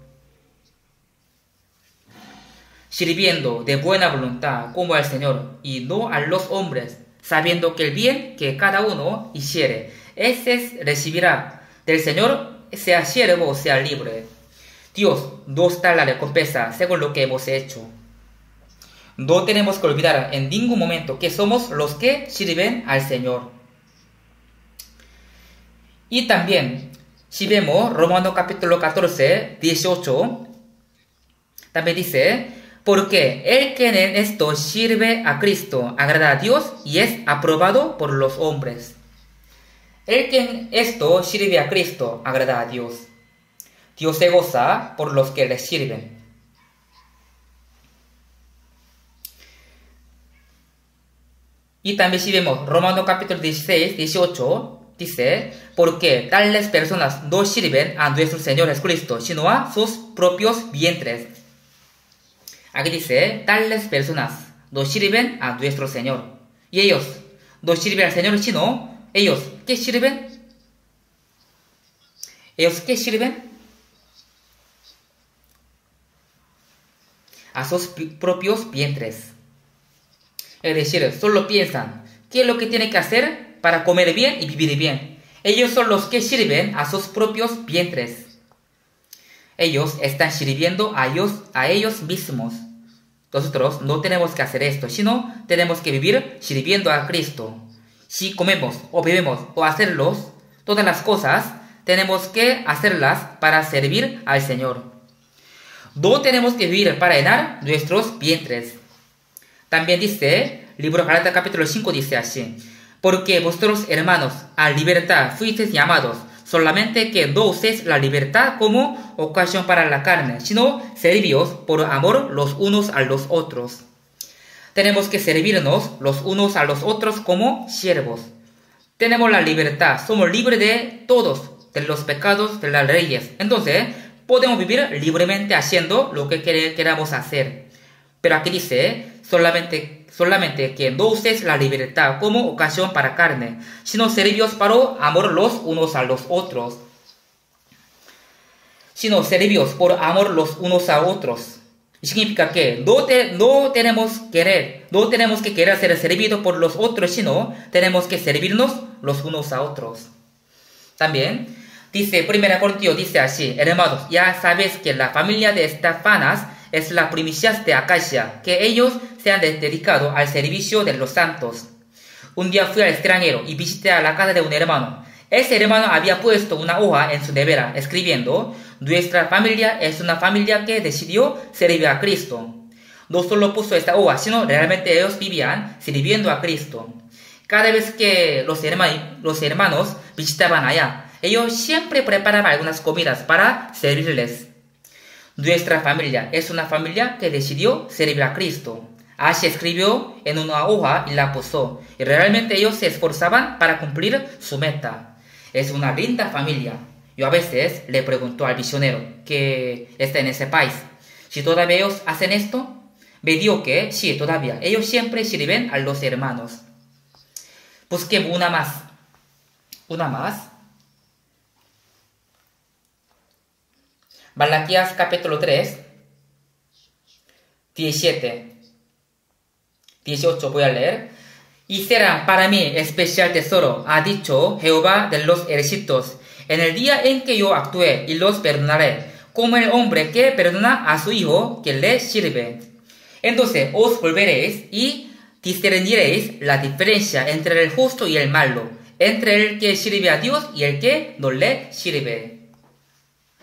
Sirviendo de buena voluntad como al Señor y no a los hombres, sabiendo que el bien que cada uno hiciere, ese recibirá del Señor, sea siervo o sea libre. Dios nos da la recompensa según lo que hemos hecho. No tenemos que olvidar en ningún momento que somos los que sirven al Señor. Y también, si vemos Romanos capítulo 14, 18, también dice, porque el que en esto sirve a Cristo agrada a Dios y es aprobado por los hombres. El que en esto sirve a Cristo agrada a Dios. Dios se goza por los que le sirven. Y también si vemos Romanos capítulo 16, 18, dice, porque tales personas no sirven a nuestro Señor Jesucristo, sino a sus propios vientres. Aquí dice, tales personas no sirven a nuestro Señor. Y ellos no sirven al Señor, sino ellos, ¿qué sirven? ¿Ellos qué sirven? A sus propios vientres. Es decir, solo piensan qué es lo que tienen que hacer para comer bien y vivir bien. Ellos son los que sirven a sus propios vientres. Ellos están sirviendo a ellos mismos. Nosotros no tenemos que hacer esto, sino tenemos que vivir sirviendo a Cristo. Si comemos o bebemos o hacerlos, todas las cosas, tenemos que hacerlas para servir al Señor. No tenemos que vivir para llenar nuestros vientres. También dice, libro Gálatas capítulo 5 dice así, porque vosotros hermanos a libertad fuisteis llamados, solamente que no uséis la libertad como ocasión para la carne, sino servíos por amor los unos a los otros. Tenemos que servirnos los unos a los otros como siervos. Tenemos la libertad, somos libres de todos, de los pecados, de las leyes. Entonces, podemos vivir libremente haciendo lo que queramos hacer. Pero aquí dice, solamente que no uséis la libertad como ocasión para carne, sino servíos por amor los unos a los otros. Sino servíos por amor los unos a otros. Significa que no tenemos que querer ser servidos por los otros, sino tenemos que servirnos los unos a otros. También dice 1 Corintios, dice así, hermanos, ya sabéis que la familia de Estefanas es la primicia de Acacia, que ellos se han dedicado al servicio de los santos. Un día fui al extranjero y visité a la casa de un hermano. Ese hermano había puesto una hoja en su nevera, escribiendo, nuestra familia es una familia que decidió servir a Cristo. No solo puso esta hoja, sino realmente ellos vivían sirviendo a Cristo. Cada vez que los hermanos visitaban allá, ellos siempre preparaban algunas comidas para servirles. Nuestra familia es una familia que decidió servir a Cristo. Así escribió en una hoja y la puso. Y realmente ellos se esforzaban para cumplir su meta. Es una linda familia. Yo a veces le pregunto al misionero que está en ese país, si todavía ellos hacen esto. Me dijo que sí, todavía. Ellos siempre sirven a los hermanos. Busquemos una más. Una más. Malaquías capítulo 3, 17, 18 voy a leer. Y será para mí especial tesoro, ha dicho Jehová de los ejércitos, en el día en que yo actúe y los perdonaré, como el hombre que perdona a su hijo que le sirve. Entonces os volveréis y discerniréis la diferencia entre el justo y el malo, entre el que sirve a Dios y el que no le sirve.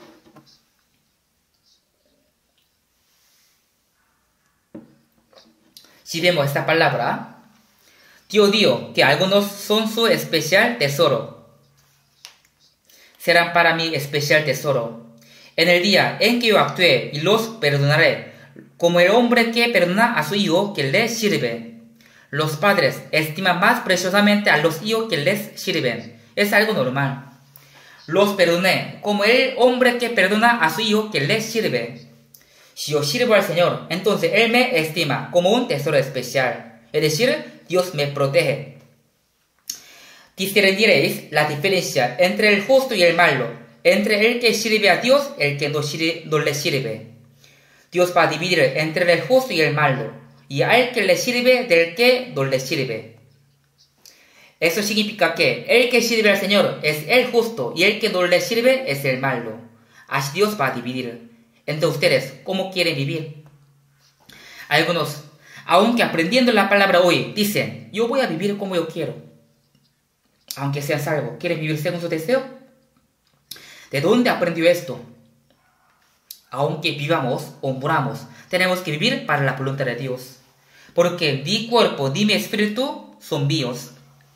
Si vemos esta palabra, Dios dijo que algunos son su especial tesoro. Serán para mí especial tesoro. En el día en que yo actúe y los perdonaré, como el hombre que perdona a su hijo que le sirve. Los padres estiman más preciosamente a los hijos que les sirven. Es algo normal. Los perdoné como el hombre que perdona a su hijo que le sirve. Si yo sirvo al Señor, entonces Él me estima como un tesoro especial. Es decir, Dios me protege. Discerniréis la diferencia entre el justo y el malo, entre el que sirve a Dios y el que no le sirve. Dios va a dividir entre el justo y el malo, y al que le sirve del que no le sirve. Eso significa que el que sirve al Señor es el justo y el que no le sirve es el malo. Así Dios va a dividir. Entre ustedes, ¿cómo quieren vivir? Algunos, aunque aprendiendo la palabra hoy, dicen, yo voy a vivir como yo quiero. Aunque sean salvos, ¿quieren vivir según su deseo? ¿De dónde aprendió esto? Aunque vivamos o moramos, tenemos que vivir para la voluntad de Dios. Porque mi cuerpo ni mi espíritu son míos.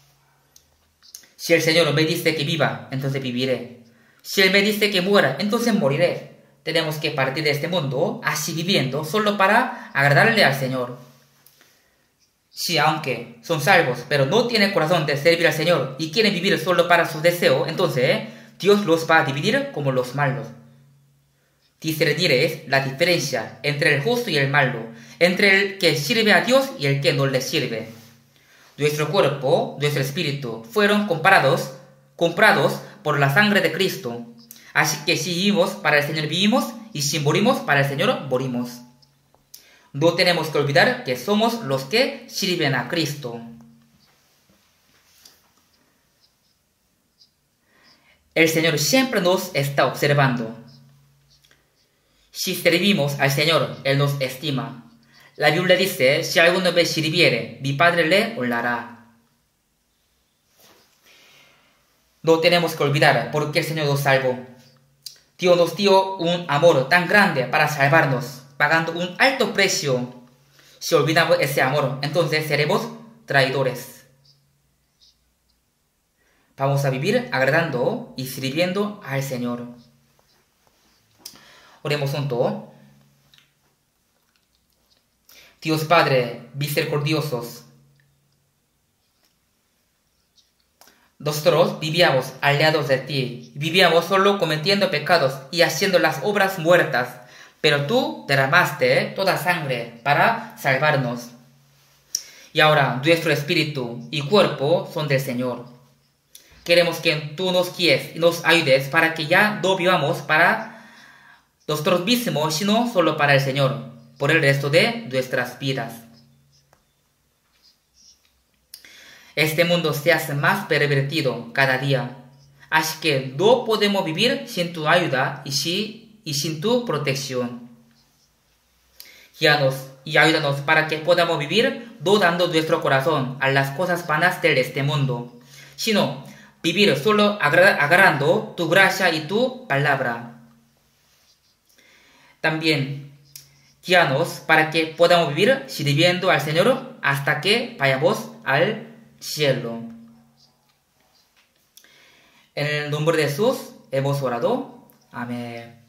Si el Señor me dice que viva, entonces viviré. Si Él me dice que muera, entonces moriré. Tenemos que partir de este mundo, así viviendo, solo para agradarle al Señor. Si aunque son salvos, pero no tienen corazón de servir al Señor y quieren vivir solo para su deseo, entonces Dios los va a dividir como los malos. Discerniréis la diferencia entre el justo y el malo, entre el que sirve a Dios y el que no le sirve. Nuestro cuerpo, nuestro espíritu, fueron comprados por la sangre de Cristo. Así que si vivimos para el Señor vivimos, y si morimos para el Señor morimos. No tenemos que olvidar que somos los que sirven a Cristo. El Señor siempre nos está observando. Si servimos al Señor, Él nos estima. La Biblia dice, si alguno me sirviere, mi Padre le honrará. No tenemos que olvidar por qué el Señor nos salvó. Dios nos dio un amor tan grande para salvarnos, pagando un alto precio. Si olvidamos ese amor, entonces seremos traidores. Vamos a vivir agradando y sirviendo al Señor. Oremos juntos. Dios Padre misericordiosos, nosotros vivíamos aliados de ti, vivíamos solo cometiendo pecados y haciendo las obras muertas, pero tú derramaste toda sangre para salvarnos. Y ahora nuestro espíritu y cuerpo son del Señor. Queremos que tú nos guíes y nos ayudes para que ya no vivamos para nosotros mismos, sino solo para el Señor, por el resto de nuestras vidas. Este mundo se hace más pervertido cada día, así que no podemos vivir sin tu ayuda y sin tu protección. Guíanos y ayúdanos para que podamos vivir no dando nuestro corazón a las cosas vanas de este mundo, sino vivir solo agarrando tu gracia y tu palabra. También guíanos para que podamos vivir sirviendo al Señor hasta que vayamos al cielo. En el nombre de Jesús hemos orado. Amén.